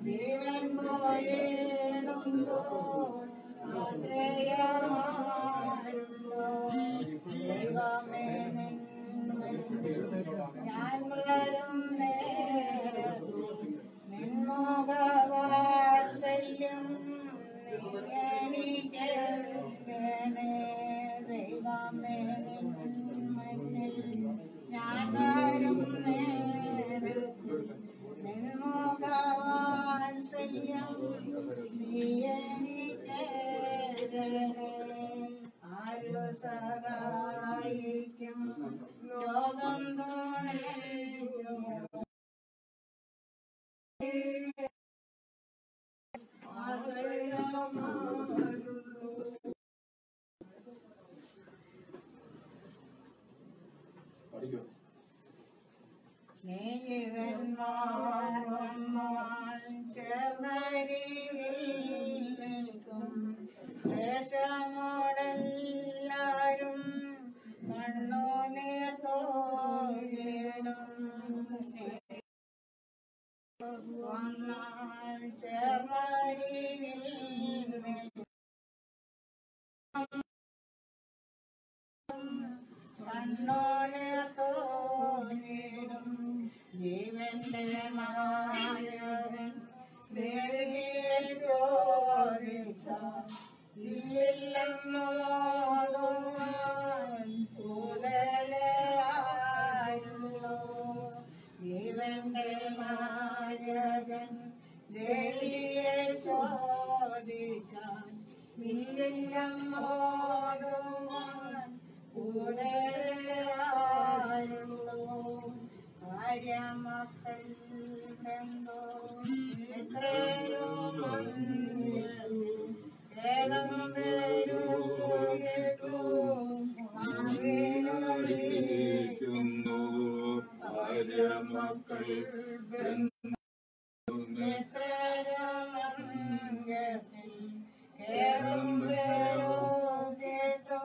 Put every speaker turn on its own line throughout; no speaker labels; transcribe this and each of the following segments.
ജീവൻ പോയിടുമ്പോൾ ആശ്രയമാരുണ്ടോ ദൈവമേ നിൻ മുൻപിൽ ഞാൻ വരും നേരത്തു നിൻമുഖവാത്സല്യം നീ എനിക്ക് വേണേ ദൈവമേ നിൻ മുൻപിൽ ഞാൻ വരും നേരത്തു നിൻമുഖവാത്സല്യം നീ എനിക്ക് വേണേ ആരു സഹായിക്കും ലോകം തുണയ്ക്കും സ്നേഹിതന്മാർ വന്നാൽ ചേർന്നരികിൽ നിൽക്കും ദേശമോടെല്ലാരും കണ്ണുനീർ തോന്നിടും വന്നാൽ ചേർന്നരികിൽ നിൽക്കും കണ്ണുനീർ തോന്നിടും ജീവന്റെ നായകൻ ദേവിയിൽ ചോദിച്ച ഇല്ലെന്നോതുവാൻ കൂതലായുള്ളൂ ജീവന്റെ നായകൻ ദേവിയിൽ ചോദിച്ചാൽ ഇല്ലെന്നോതുവാൻ കൂതലായുള്ളൂ കാര്യമക്കൾ കണ്ടോ എത്രയോ ഏകം പേരുന്നു കാര്യമക്കൾ എത്രയോ മംഗത്തിൽ ഏകം പേരോ കേട്ടോ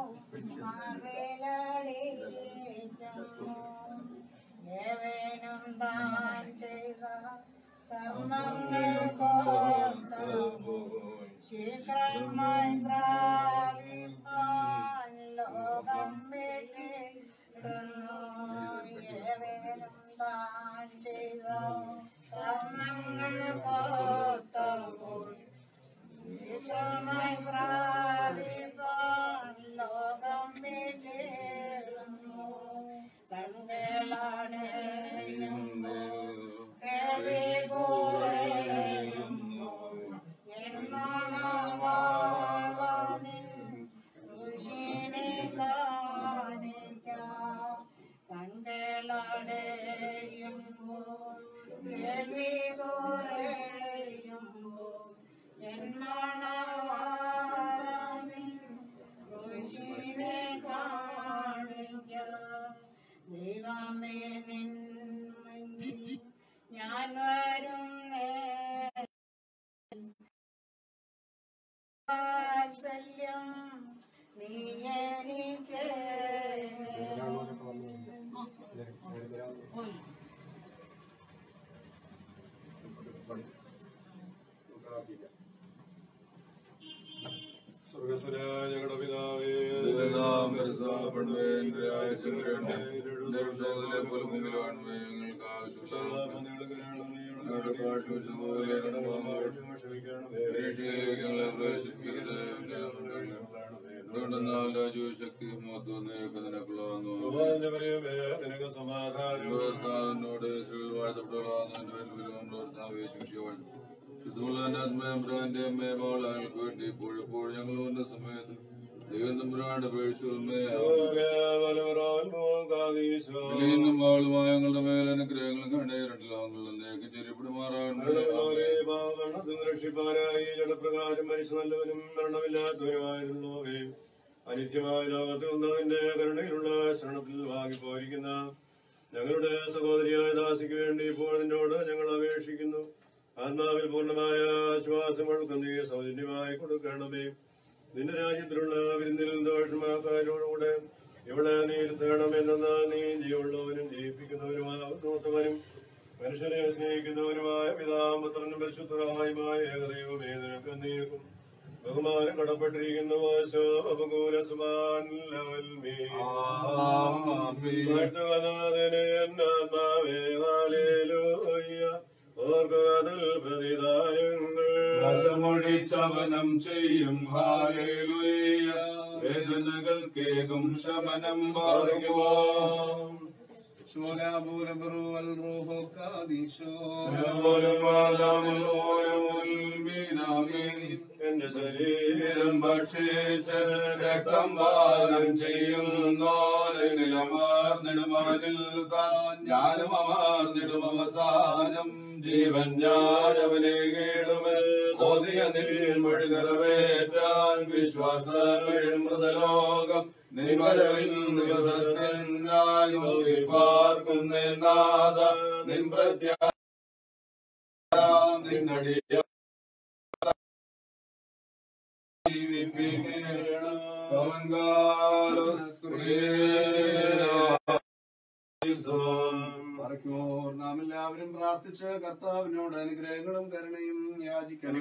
ഏവനും താൻ ചെയ്ത കർമ്മങ്ങൾ കോർത്തപ്പോൾ ശീഘ്രമായി പ്രാപിപ്പാൻ ലോകം വിട്ടിടുന്നു ഏവനും താൻ ചെയ്ത കർമ്മങ്ങൾ കോർത്തപ്പോൾ ശീഘ്രമായി പ്രാപിപ്പാൻ ലോകം വിട്ടിടുന്നു കൺകളടയുന്നു കേൾവികൂറയുന്നു എന്നോണവാളനിൽ ഋഷിനെ കാണിക്കാം കൺകളടയുമ്പോൾ കേൾവികൂറയുമ്പോൾ എന്നോണവാളനിൽ ഋഷിനെ കാണിക്കാം ദൈവമേ നിൻ മുൻപിൽ ഞാൻ വരും വാത്സല്യം നീ എനിക്ക്
സ്വർഗസ്വരായ ഞങ്ങളുടെ പിതാവേ ശക്തി നിനക്ക് സമാധാനം ഞങ്ങളുടെ സമയത്ത് ദൈവം തമ്പുരാന്റെ പേഴ്ചകളുമായ ഞങ്ങളുടെ മേൽ അനുഗ്രഹങ്ങളും കണ്ടേരട്ടിലാങ്ങളും രക്ഷിപ്പാനായി ജഡപ്രകാരം മരിച്ചു നല്ലവനും മരണമില്ലാത്തവരുമായിരുന്നോവേ അനിത്യമായ ലോകത്തിൽ നിന്നതിന്റെ കരുണയിലുള്ള ശരണത്തിൽ വാങ്ങിപ്പോയിരിക്കുന്ന ഞങ്ങളുടെ സഹോദരിയായ ദാസിക്ക് വേണ്ടി ഇപ്പോൾ നിന്നോട് ഞങ്ങൾ അപേക്ഷിക്കുന്നു. ആത്മാവിൽ പൂർണ്ണമായ ആശ്വാസങ്ങൾക്ക് നീ സൗജന്യമായി കൊടുക്കണമേ. നിന്റെ രാജ്യത്തിലുള്ള വിരുന്നിൽ ദോഷമാക്കാരോടുകൂടെ ഇവിടെ നീ ഇരുത്തണമെന്ന നീ ജീവുള്ളവനും ജീവിപ്പിക്കുന്നവനുമാകുന്നവനും മനുഷ്യനെ സ്നേഹിക്കുന്നവനുമായ പിതാവും പുത്രനും പരിശുദ്ധരായുമായ ഏകദൈവമേ നിനക്ക് നീക്കും ബഹുമാനം കടപ്പെട്ടിരിക്കുന്ന
ശമനം ചെയ്യും ഹാലേലുയ വേദനകൾ കേകും ശമനം ഭാഗ്യവാൻ
എന്റെ ശരീരം
ഭക്ഷിച്ച രക്തം പാനം ചെയ്യുന്നോരനിലമാർന്നിടുമവനിൽ താൻ ഞാനും അമാർന്നിടും അവസാനം ജീവൻ ഞാനവനെ കേടുമോദിയ നീൻമൊഴി നിറവേറ്റാൻ വിശ്വാസം മൃതലോകം നിൻവരവിൻ ദിവസത്തിനായി നോക്കി പാർക്കുന്ന നാഥ നിൻ നിന്നടിയ നാം എല്ലാവരും പ്രാർത്ഥിച്ച് കർത്താവിനോട് അനുഗ്രഹങ്ങളും കരുണയും യാചിക്കണം.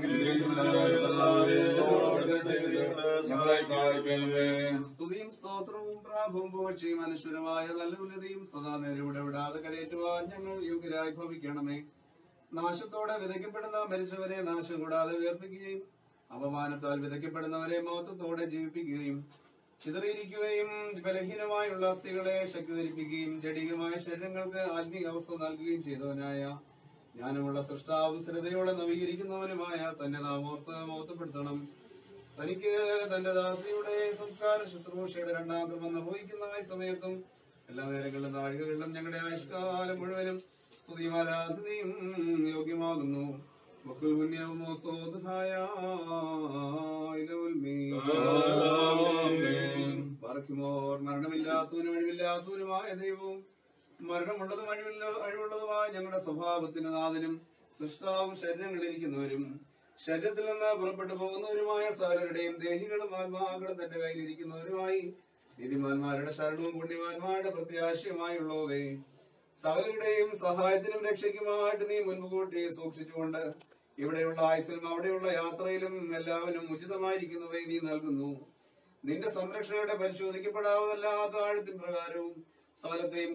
സ്തുതിയും സ്തോത്രവും പ്രാഭവും പുകഴ്ചയും അനശ്വരമായ നല്ല ഉന്നതിയും സദാ നേരം വിടാതെ കരയേറ്റുവാൻ ഞങ്ങൾ യോഗ്യരായി ഭവിക്കണമേ. നാശത്തോടെ വിതയ്ക്കപ്പെടുന്ന മരിച്ചവരെ നാശം കൂടാതെ ഉയർപ്പിക്കുകയും അപമാനത്താൽ വിതയ്ക്കപ്പെടുന്നവരെ മഹത്വത്തോടെ ജീവിപ്പിക്കുകയും ചിതറിയിരിക്കുകയും ബലഹീനമായുള്ള അസ്ഥികളെ ശക്തി ധരിപ്പിക്കുകയും ജഡികമായ ശരീരങ്ങൾക്ക് ആത്മീയ അവസ്ഥ നൽകുകയും ചെയ്തവനായ ജ്ഞാനമുള്ള സൃഷ്ടാവും സ്ഥിരതയോടെ നവീകരിക്കുന്നവനുമായ തന്നെ നാം ഓർത്ത് മഹത്വപ്പെടുത്തണം. തനിക്ക് തന്റെ ദാസിയുടെ സംസ്കാര ശുശ്രൂഷയുടെ രണ്ടാം ക്രമം നിർവഹിക്കുന്ന ഈ സമയത്തും എല്ലാ നേരങ്ങളിലും നാഴികകളിലും ഞങ്ങളുടെ ആയുഷ്കാലം മുഴുവനും സ്തുതിയും ആരാധനയും യോഗ്യമാകുന്നു. മരണമില്ലാത്തവനും അഴിവില്ലാത്തവനുമായ ദൈവവും മരണമുള്ളതും അഴിവുള്ളതുമായ ഞങ്ങളുടെ സ്വഭാവത്തിന് നാഥനും സൃഷ്ടാവും ശരീരങ്ങളിലിരിക്കുന്നവരും ശരീരത്തിൽ നിന്ന് പുറപ്പെട്ടു പോകുന്നവരുമായ സകലരുടെയും ദേഹികളും ആത്മാക്കളും തന്റെ കയ്യിലിരിക്കുന്നവരുമായി നീതിമാന്മാരുടെ ശരണവും പുണ്യവാന്മാരുടെ പ്രത്യാശയുമായുള്ളവേ, സകലരുടെയും സഹായത്തിനും രക്ഷയ്ക്കുമായിട്ട് നീ മുൻപ് കൂട്ടി സൂക്ഷിച്ചുകൊണ്ട് ഇവിടെയുള്ള ആയുസിലും അവിടെയുള്ള യാത്രയിലും എല്ലാവരും ഉചിതമായിരിക്കുന്നവയെ നീ നൽകുന്നു. നിന്റെ സംരക്ഷണയുടെ പരിശോധിക്കപ്പെടാവുന്നല്ലാത്ത ആഴത്തിൻ പ്രകാരവും സകലത്തെയും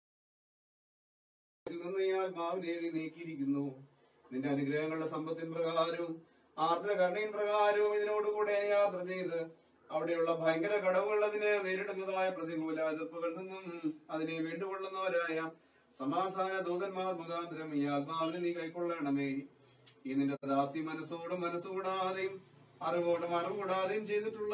ആത്മാവിനെ നീ നീക്കിയിരിക്കുന്നു. നിന്റെ അനുഗ്രഹങ്ങളുടെ സമ്പത്തിൻ പ്രകാരവും ആർദ്ര കരുണയിൻ പ്രകാരവും ഇതിനോടുകൂടെ യാത്ര ചെയ്ത് അവിടെയുള്ള ഭയങ്കര കടവുള്ളതിന് നേരിടുന്നതായ പ്രതികൂല എതിർപ്പുകളിൽ നിന്നും അതിനെ വീണ്ടുകൊള്ളുന്നവരായ സമാധാന ദൂതന്മാർ മുഖാന്തരം ഈ ആത്മാവിനെ നീ കൈക്കൊള്ളണമേ. ഈ നിന്റെ ദാസി മനസ്സോടും മനസ്സുകൂടാതെയും അറിവോടും അറിവുകൂടാതെയും ചെയ്തിട്ടുള്ള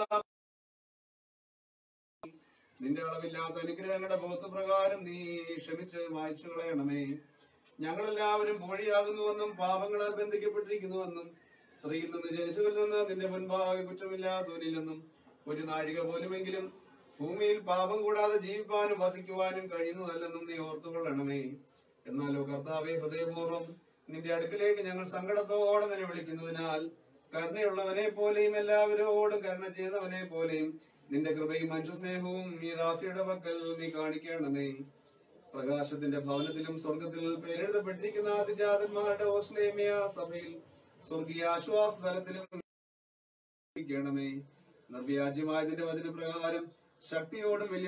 നിന്റെ അളവില്ലാത്ത അനുഗ്രഹങ്ങളുടെ ബോധപ്രകാരം നീ ക്ഷമിച്ച് മായ്ച്ചു കളയണമേ. ഞങ്ങളെല്ലാവരും പോഴിയാകുന്നുവെന്നും പാപങ്ങളാൽ ബന്ധിക്കപ്പെട്ടിരിക്കുന്നുവെന്നും സ്ത്രീയിൽ നിന്ന് ജനിച്ചവരിൽ നിന്ന് നിന്റെ മുൻപാകെ കുറ്റമില്ലാത്തവനില്ലെന്നും ഒരു നാഴിക പോലുമെങ്കിലും ഭൂമിയിൽ പാപം കൂടാതെ ജീവിപ്പാനും വസിക്കുവാനും കഴിയുന്നതല്ലെന്നും നീ ഓർത്തുകൊള്ളണമേ. എന്നാലോ കർത്താവെ, ഹൃദയപൂർവ്വം നിന്റെ അടുക്കിലേക്ക് ഞങ്ങൾ സങ്കടത്തോടെ നിന്നെ വിളിക്കുന്നതിനാൽ കരുണയുള്ളവനെ പോലെയും എല്ലാവരോടും കരുണ ചെയ്തവനെ പോലെയും നിന്റെ കൃപയും മനുഷ്യസ്നേഹവും ഈ ദാസിയുടെ പക്കൽ നീ കാണിക്കണമേ. പ്രകാശത്തിന്റെ ഭവനത്തിലും സ്വർഗത്തിൽ പേരെഴുതപ്പെട്ടിരിക്കുന്ന ആദിജാതന്മാരുടെ ഓസ്ലേമിയ സഭയിൽ സ്വർഗീയ ആശ്വാസ സ്ഥലത്തിലും ണമേ. നിർവ്യാജ്യമായതിന്റെ വചനപ്രകാരം ശക്തിയോടും വലിയ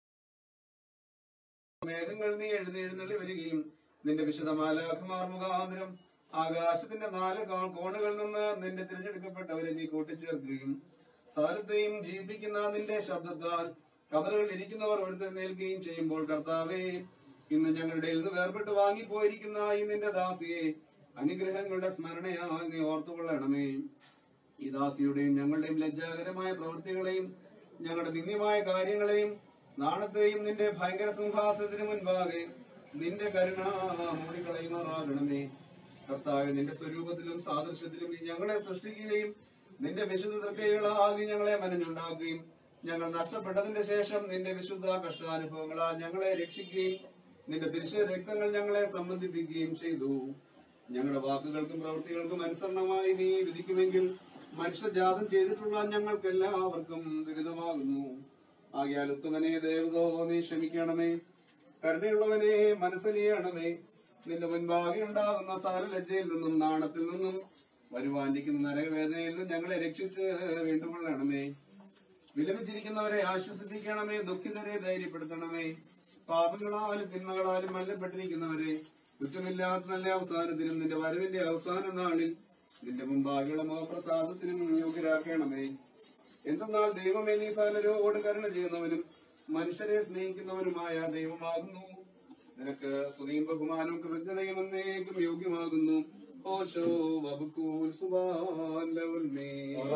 മേഘങ്ങൾ നീ എഴുന്നള്ളി വരികയും നിന്റെ വിശുദ്ധ മാലാഖമാർ മുഖാന്തരം ആകാശത്തിന്റെ 4 കോണുകളിൽ നിന്ന് നിന്റെ തിരഞ്ഞെടുക്കപ്പെട്ടവരെ നീ കൂട്ടിച്ചേർക്കുകയും സകലത്തെയും ജീവിപ്പിക്കുന്ന നിന്റെ ശബ്ദത്താൽ കബറുകളിൽ ഇരിക്കുന്നവർ എഴുന്നേൽക്കുകയും ചെയ്യുമ്പോൾ കർത്താവേ, ഇന്ന് ഞങ്ങളുടെ നിന്ന് വേർപെട്ട് വാങ്ങിപ്പോയിരിക്കുന്ന ഈ നിന്റെ ദാസിയെ അനുഗ്രഹങ്ങളുടെ സ്മരണയാൽ നീ ഓർത്തുകൊള്ളണമേ. ഈ ദാസിയുടെയും ഞങ്ങളുടെയും ലജ്ജാകരമായ പ്രവൃത്തികളെയും ഞങ്ങളുടെ നിന്ദ്യമായ കാര്യങ്ങളെയും നാണത്തെയും നിന്റെ ഭയങ്കര സിംഹാസനത്തിന് മുൻപാകെ നിന്റെ കരുണ മൂടിക്കളയുമാറാകണമേ. കർത്താവേ, നിന്റെ സ്വരൂപത്തിലും സാദൃശ്യത്തിലും നീ ഞങ്ങളെ സൃഷ്ടിക്കുകയും നിന്റെ വിശുദ്ധ തൃക്കൈകളാൽ നീ ഞങ്ങളെ മനഞ്ഞുണ്ടാക്കുകയും ഞങ്ങൾ നഷ്ടപ്പെട്ടതിന്റെ ശേഷം നിന്റെ വിശുദ്ധ കഷ്ടാനുഭവങ്ങളാൽ ഞങ്ങളെ രക്ഷിക്കുകയും നിന്റെ തിരിച്ചു രക്തങ്ങൾ ഞങ്ങളെ സംബന്ധിപ്പിക്കുകയും ചെയ്തു. ഞങ്ങളുടെ വാക്കുകൾക്കും പ്രവൃത്തികൾക്കും അനുസരണമായി നീ വിധിക്കുമെങ്കിൽ മനുഷ്യജാതം ചെയ്തിട്ടുള്ള ഞങ്ങൾക്ക് എല്ലാവർക്കും ദുരിതമാകുന്നു. ആകയാൽ ഉത്തമനെ ദേവതോ നീ ക്ഷമിക്കണമേ. കരുണയുള്ളവനെ മനസ്സലിയണമേ. നിന്റെ മുൻപാകെ ഉണ്ടാകുന്ന സകല ലജ്ജയിൽ നിന്നും നാണത്തിൽ നിന്നും വരുവാനിരിക്കുന്ന നരകവേദനയിൽ നിന്നും ഞങ്ങളെ രക്ഷിച്ച് വീണ്ടും കൊള്ളണമേ. വിലപിച്ചിരിക്കുന്നവരെ ആശ്വസിപ്പിക്കണമേ. ദുഃഖിതരെ ധൈര്യപ്പെടുത്തണമേ. പാപങ്ങളാലും തിന്മകളാലും മല്ലപ്പെട്ടിരിക്കുന്നവരെ കുറ്റമില്ലാത്ത നല്ല അവസാനത്തിനും നിന്റെ വരവിന്റെ അവസാന നാളിൽ നിന്റെ മുമ്പാകെയുള്ള മോഹപ്രസാദത്തിനും യോഗ്യരാക്കണമേ. എന്തെന്നാൽ ദൈവമേ, നീ സകലരോട് കരുണ ചെയ്യുന്നവനും മനുഷ്യരെ സ്നേഹിക്കുന്നവനുമായ ദൈവമാകുന്നു. നിനക്ക് സ്തുതിയും ബഹുമാനവും കൃതജ്ഞതയും എന്നേക്കും യോഗ്യമാകുന്നു. ഓശോ വബുക്കൂൽ സുബാൻ ലവൽമേ.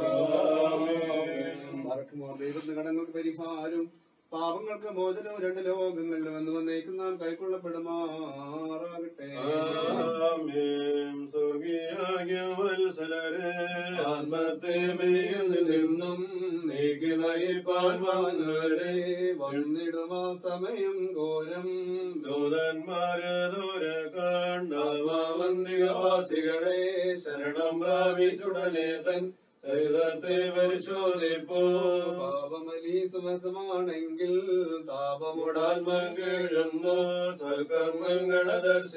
ദൈവത്തിന്റെ കടങ്ങൾക്ക് പരിഹാരവും പാപങ്ങൾക്ക് മോചനവും രണ്ട് ലോകങ്ങളിലും എന്ന് വന്നേക്കും നാം കൈക്കൊള്ളപ്പെടുമാറാകട്ടെ.
സ്വർഗീയാഗ്യമത്സലരെ ആത്മത്തെ മേയിൽ നിന്നും നീക്കി നയിപ്പാൻ വന്നവരെ വന്നിടുമാ സമയം ഘോരം ദൂതന്മാരെ ദൂരെ കണ്ടവാസികളെ ശരണം പ്രാപിച്ചുടനെ തൻ ചരിതത്തെ പരിശോധിപ്പോ. പാപമലീസുമസമാണെങ്കിൽ താപമുടാത്മകീഴുന്നു സൽക്കർമ്മങ്ങളെ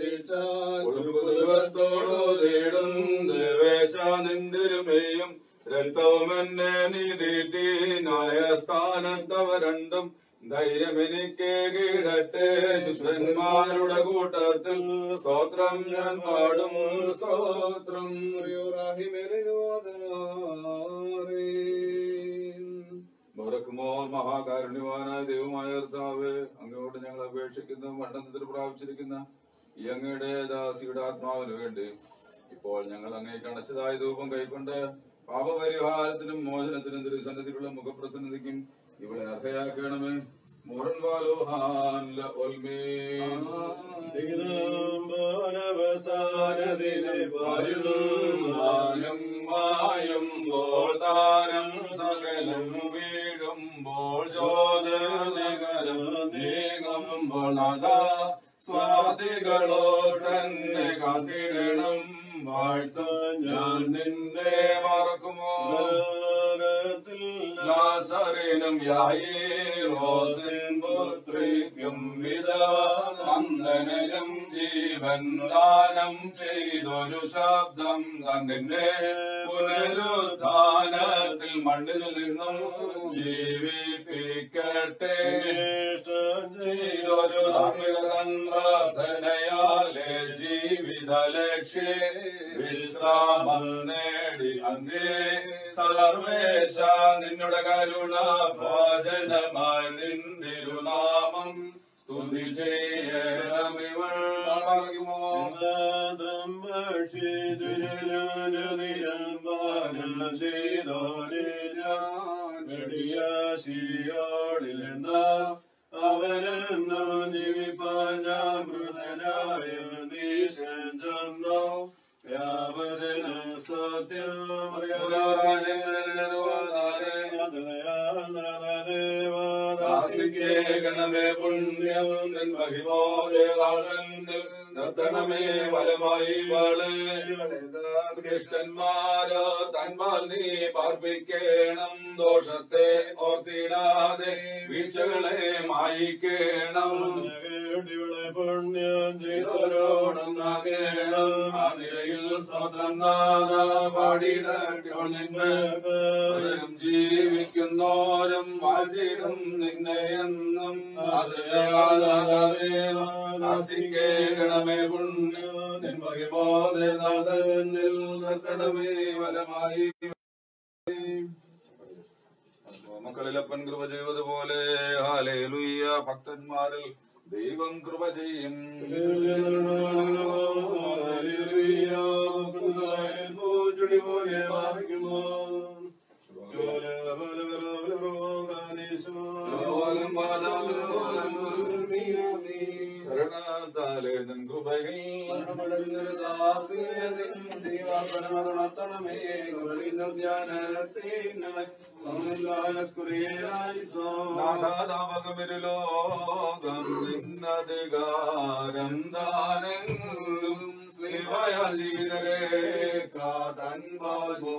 ദർശിച്ചോടോ തേടും ദേവേശ നിന്തിരുമേയും രക്തവും എന്നെ നീതീറ്റി ന്യായസ്ഥാനത്തവ രണ്ടും ധൈര്യമെനിക്ക് കീഴട്ടെ. ശിഷ്യന്മാരുടെ കൂട്ടത്തിൽ സ്തോത്രം ഞാൻ പാടും. സ്തോത്രം മഹാകാരുണ്യവാനായ ദൈവമായ കർത്താവേ, അങ്ങയോട് ഞങ്ങൾ അപേക്ഷിക്കുന്ന മണ്ഡലത്തിൽ പ്രാപിച്ചിരിക്കുന്ന ഈ അങ്ങയുടെ ദാസിയുടെ ആത്മാവിന് വേണ്ടി ഇപ്പോൾ ഞങ്ങൾ അങ്ങേക്ക് അണച്ചതായ ധൂപം കൈക്കൊണ്ട് പാപപരിഹാരത്തിനും മോചനത്തിനും തിരുസന്നിധിയുള്ള മുഖപ്രസന്നതിക്കും ഇവിടെ അർഹയാക്കണമേ. സകലം വീഴുമ്പോൾ ജ്യോതിർനഗരം നീങ്ങുമ്പോൾ നാദാ സ്വാതികളോ തന്നെ കാത്തിടണം. വാഴ്ത്താൻ ഞാൻ നിന്നെ മറക്കുമോ? ലാസറിനും യായീറോസിൻ പുത്രിക്കും വിധവന്ദനും ജീവൻ ദാനം ചെയ്തൊരു ശബ്ദം തന്നെ പുനരുത്ഥാനത്തിൽ മണ്ണിൽ നിന്നും ജീവിപ്പിക്കട്ടെ. ചെയ്തൊരു പ്രാർത്ഥനയാലെ ജീവിത ലക്ഷ്യ വിശ്രാമം നേടി അങ്ങേ സർവേശ നിന്നുടെ കരുണ ഭോജനമായി നിന്തിരുനാമം സ്തുതി ചെയ്യണമിവൾ അവനെന്നും ജീവിപ്പാൻ ഞാൻ മൃതനായ നീശൻ ചെന്നോ വ്യാപന സ്തോത്രം ഗണമേ പുണ്യം നിൻ മഹിമോദേവാളനിൽ നിർത്തണമേ വലമായി വളഷ്ടന്മാരോ തൻപാൽ നീ പാർപ്പിക്കണം. ദോഷത്തെ ഓർത്തിടാതെ വീഴ്ചകളെ മായിക്കണം. പുണ്യം ചെയ്തോരോടൊന്നാകേണം. ആ നിലയിൽ സ്തോത്രം പാടിയിടും ജീവിക്കുന്നോരും വാഴ്ത്തിടും നിന്നെ എന്നും. ആശിക്കേണമേ പുണ്യം നിൻ മഹിമോദയനാഥനിൽ നിർത്തണമേ വലമായി. മക്കളിലപ്പൻ കൃപ ചെയ്തതുപോലെ ഹല്ലേലൂയ. ഭക്തന്മാരിൽ ദൈവം കൃപ ചെയ്യും. ശരണത്താലെ നിൻ കൃപയിൽ നടത്തണമേ. നാഥാതാപകമിരുലോകം നിന്നധികാരം ദാനെങ്കിലും സ്നേഹയാൽ ജീവിതരെ കാതൻപാൽമോ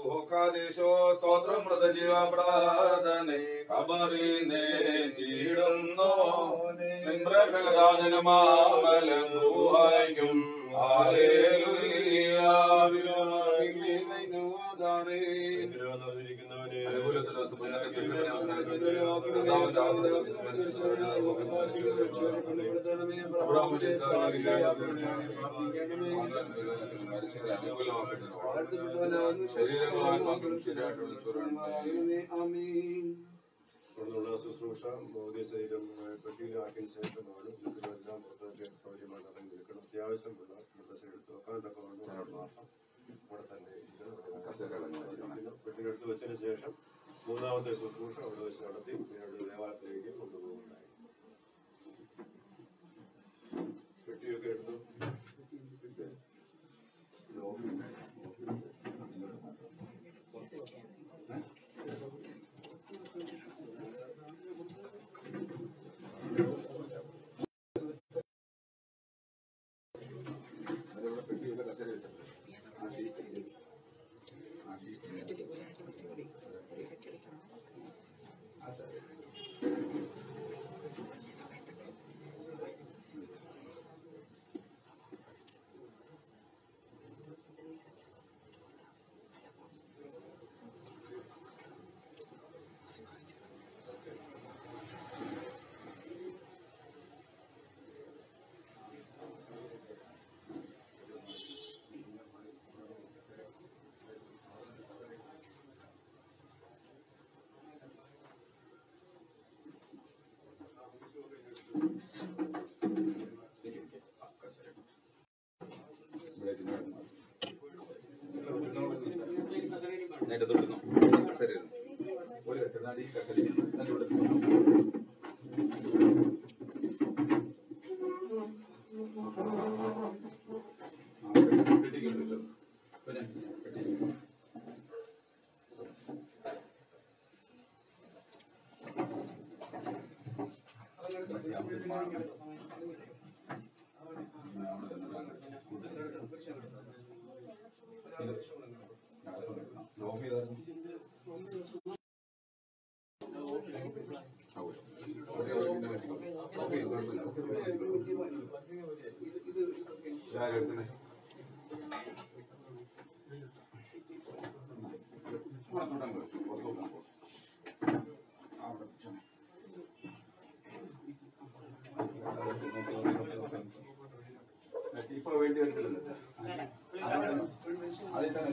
സ്തോത്രം മൃതജീവ പ്രാർത്ഥന കബറിനെ കീടും സകലരാജനമാമലൂഹായിക്കും
തുടർന്നുള്ള ശുശ്രൂഷ ഭൗതിക ശരീരം പെട്ടിയിലാക്കിയതിനു ശേഷമാണ് ഇതിലെല്ലാം പുറത്തേക്ക് സൗകര്യമായി നടന്നു നിൽക്കണം. അത്യാവശ്യമുള്ള മൃതശരീരം എടുത്ത് വെക്കാൻ തക്കവണ്ണം മാത്രം അവിടെ തന്നെ പെട്ടിയിലെടുത്ത് വെച്ചതിന് ശേഷം മൂന്നാമത്തെ ശുശ്രൂഷ അവിടെ വെച്ച് നടത്തി പിന്നീട് ദേവാലയത്തിലേക്ക് കൊണ്ടുപോകുന്നുണ്ടായി. പെട്ടിയൊക്കെ എടുത്തു ഇപ്പൊ വേണ്ടി വരുന്നില്ല. അതിൽ തന്നെ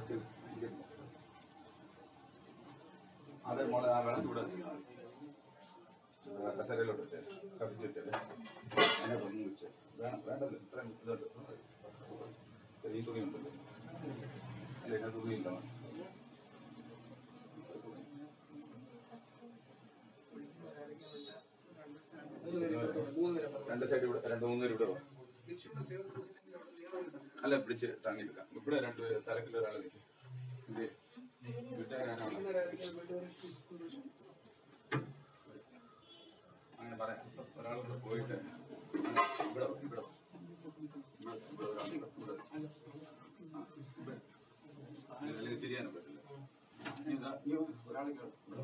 അതെ മോളെ ആ വെള്ളം ചൂടാ കസരയിലോട്ട് കത്തിച്ചിട്ടല്ലേ അതിനെ പൊങ്ങി വെച്ച് വേണ്ടല്ലോ ഇത്രയും ഇതുണ്ട്. ഈ തുണി ഉണ്ടല്ലോ അല്ലേ ഞാൻ തുണിയില്ല. രണ്ട് സൈഡ് ഇവിടെ 2-3 പേര് ഇവിടെ അല്ല പിടിച്ച് താങ്ങിയെടുക്കാം. ഇവിടെ 2 തലക്കിൽ ഒരാൾ നിൽക്കും. അങ്ങനെ പറയാം. ഒരാൾ കൂടെ പോയിട്ട് ഇവിടെ അല്ലെങ്കിൽ തിരിയാനും പറ്റില്ല. ഒരാളെ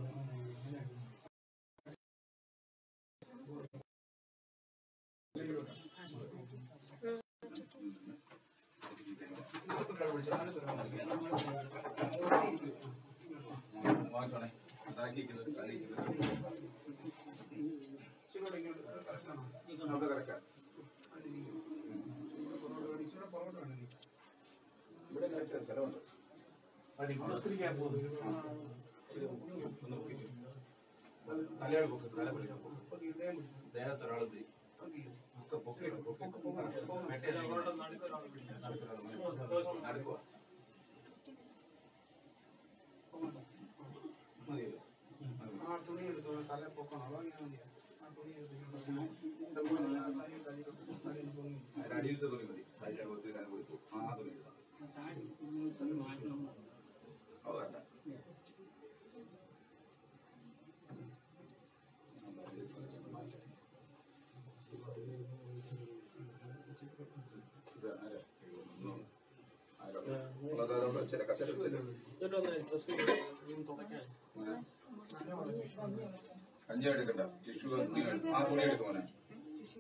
തലയാൾ പൊക്കി തല പൊളിക്കാൻ ദേഹത്തൊരാൾ നടക്കുക
തുണി എടുത്തോളൂ. തല പൊക്കണം.
അടിയിലത്തെ തുണി മതി. കൊടുത്തു ആ തുണി വേണ്ട. കഞ്ഞി എടുക്കണ്ട. ടിഷ്യൂ ആ തുണി എടുക്കുമോനെ.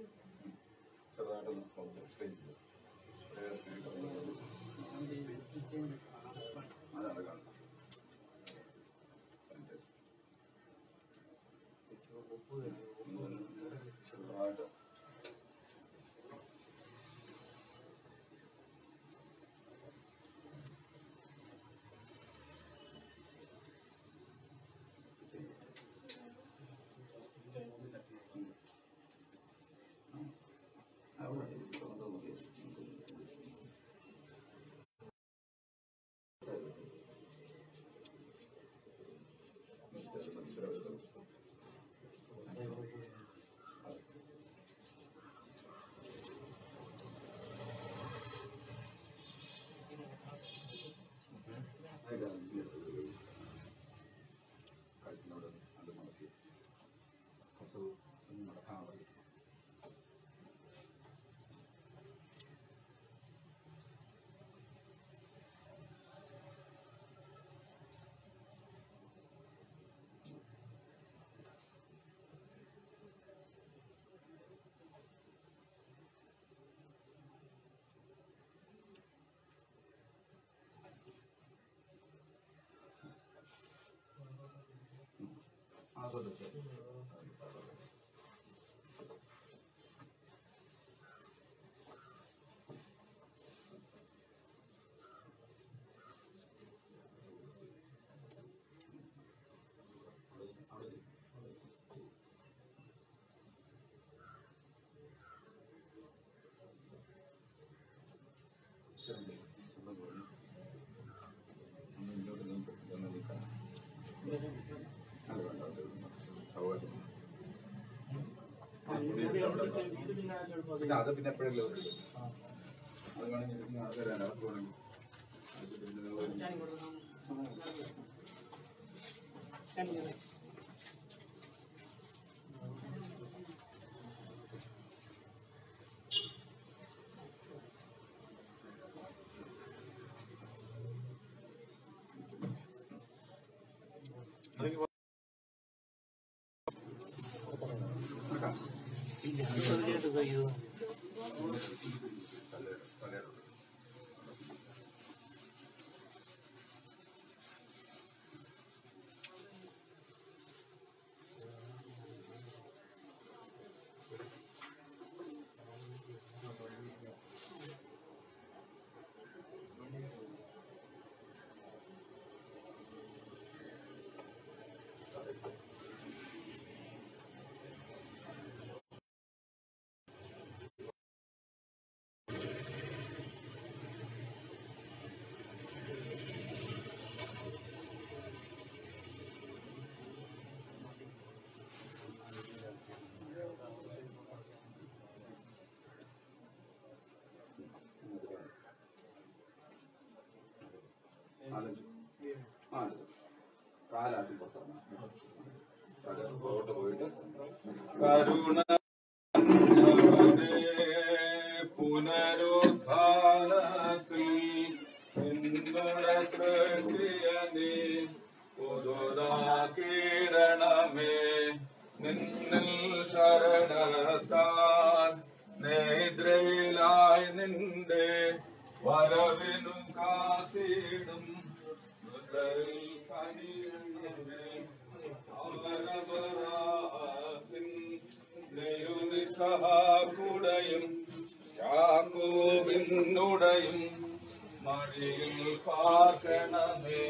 പിന്നെ അത് പിന്നെ എപ്പോഴെങ്കിലും അത് വേണമെങ്കിൽ അത് തരാൻ അവർക്ക് വേണമെങ്കിൽ കാലാട്ടി പുറത്തോട്ട് പോയിട്ട് കരുണ പുനരുദ്ധാനത്തിൽ നിന്നുടെ സൃഷ്ടിയതേ പുതുതാക്കിടണമേ നിന്നിൽ ശരണത്താൽ നേദ്രയിലായി നിന്റെ വരവിനും കാത്തിടും സഹാകുടയും യാക്കോബിനുടയും മടിയിൽ പാർക്കണമേ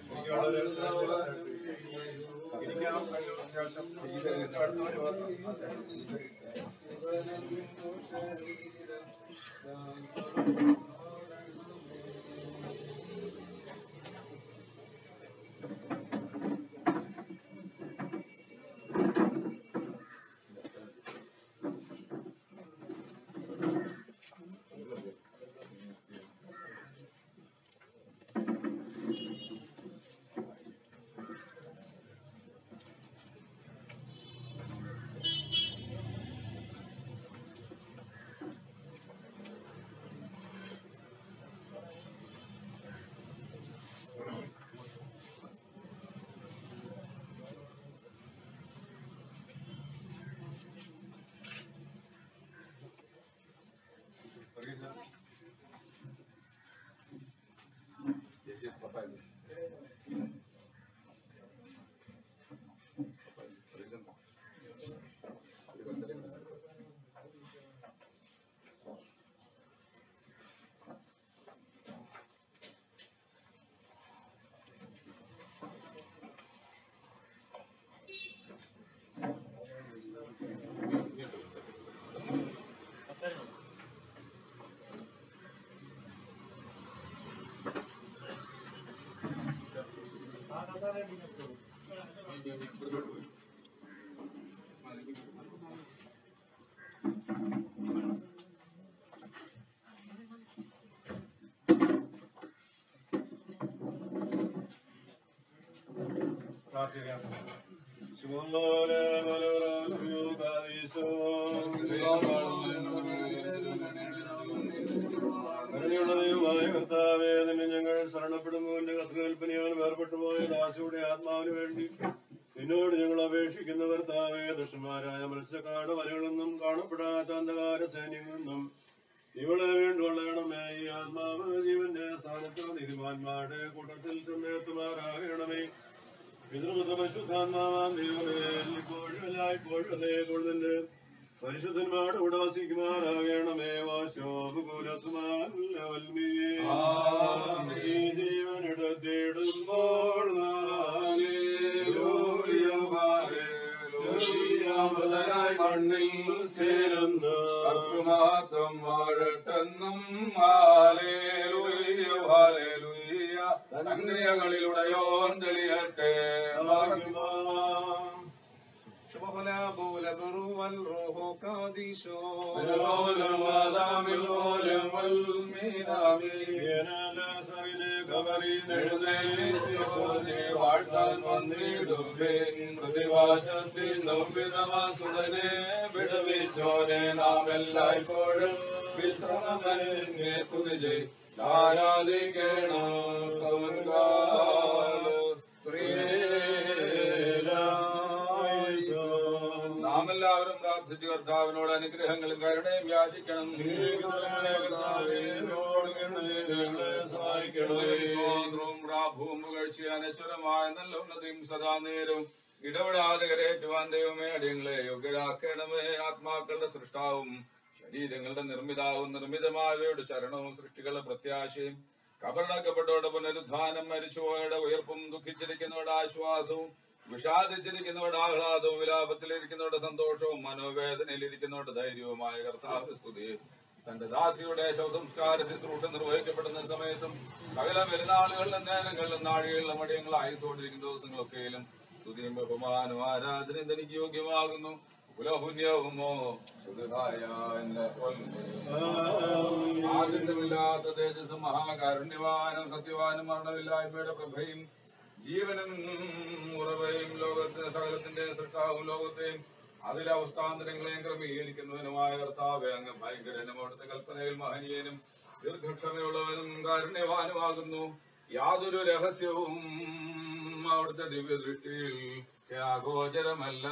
ദൈവമായ കർത്താവേ, നിന്നെ ഞങ്ങൾ ശരണപ്പെടുന്നു. എന്റെ കൽപ്പനയാൽ വേർപെട്ടു പോയ ദാസിയുടെ ആത്മാവിന് വേണ്ടി നിന്നോട് ഞങ്ങൾ അപേക്ഷിക്കുന്ന കർത്താവേ, ദുഷ്ടന്മാരായ മത്സ്യക്കാട് വലകളൊന്നും കാണപ്പെടാത്ത അന്ധകാര സൈന്യങ്ങളൊന്നും ഇവളെ വീണ്ടുകൊള്ളണമേ. ഈ ആത്മാവ് ജീവന്റെ സ്ഥാനത്ത് നീതിമാന്മാരുടെ കൂട്ടത്തിൽ ചെന്നെത്തുമാറാകണമേ. പരിശുദ്ധന്മാരുടെ കൂടെ വസിക്കുമാറാകണമേ. ജീവനെടുത്തിടുമ്പോൾ മൃതരായി മണ്ണിൽ ചേരുന്നു
കർത്തൃമഹത്വം വാഴട്ടെന്നും ഹാലേലൂയ ഹാലേലൂയ. തൻക്രിയകളിലുടയോൻ തെളിയട്ടെ. വാഴ്ത്താൻ വന്നിടുവേൻ പ്രതിവാശത്തിൽ നൊമ്പിതവാസുടനെ വിടവിച്ചോനെ നാം എല്ലായ്പ്പോഴും വിശ്രമമന്യെ സ്തുതിച്ച് ആരാധിക്കണം. നാം എല്ലാവരും പ്രാർത്ഥിച്ച് കർത്താവിനോട് അനുഗ്രഹങ്ങളും കരുണയും യാചിക്കണം. അനശ്വരമായ നല്ല ഉന്നതിയും സദാ നേരവും ഇടപെടാതെ കരയേറ്റുവാൻ ദൈവമേ അടിയങ്ങളെ യോഗ്യരാക്കണമേ. ആത്മാക്കളുടെ സൃഷ്ടാവും ശരീരങ്ങളുടെ നിർമ്മിതാവും നിർമ്മിതമായവയുടെ ശരണവും സൃഷ്ടികളുടെ പ്രത്യാശയും കബറടക്കപ്പെട്ടവരുടെ പുനരുദ്ധാനം മരിച്ചുപോയവരുടെ ഉയർപ്പും ദുഃഖിച്ചിരിക്കുന്നവരുടെ ആശ്വാസവും വിഷാദിച്ചിരിക്കുന്നവരുടെ ആഹ്ലാദവും വിലാപത്തിലിരിക്കുന്നവരുടെ സന്തോഷവും മനോവേദനയിലിരിക്കുന്നവരുടെ ധൈര്യവുമായ കർത്താവ് സ്തുതി. തന്റെ ദാസിയുടെ ശവസംസ്കാര ശുശ്രൂഷ നിർവഹിക്കപ്പെടുന്ന സമയത്തും സകല പെരുന്നാളുകളിലും നേരങ്ങളിലും നാഴികളിലും അടിയങ്ങൾ ആയുസോടിരിക്കുന്ന ദിവസങ്ങളൊക്കെയിലും സ്തുതിയും ബഹുമാനവും ആരാധനയും തനിക്ക് യോഗ്യമാകുന്നു. കുലപുണ്യവുമോ ശുദ്ധായ ആദ്യമില്ലാത്ത തേജസ്സും മഹാകാരുണ്യവാനും സത്യവാനും മരണമില്ലായ്മയുടെ പ്രഭയും ജീവനും ഉറവയും ലോകത്തിന് സകലത്തിന്റെ സൃഷ്ടാവും ലോകത്തെയും അതിലെ അവസ്ഥാന്തരങ്ങളെയും ക്രമീകരിക്കുന്നതിനുമായ കർത്താവേ അങ്ങ് ഭയങ്കരനും അവിടുത്തെ കൽപ്പനയിൽ മഹനീയനും ദീർഘക്ഷമയുള്ളവനും കാരുണ്യവാനുമാകുന്നു. യാതൊരു രഹസ്യവും അവിടുത്തെ ദിവ്യദൃഷ്ടിയിൽ അഗോചരമല്ല.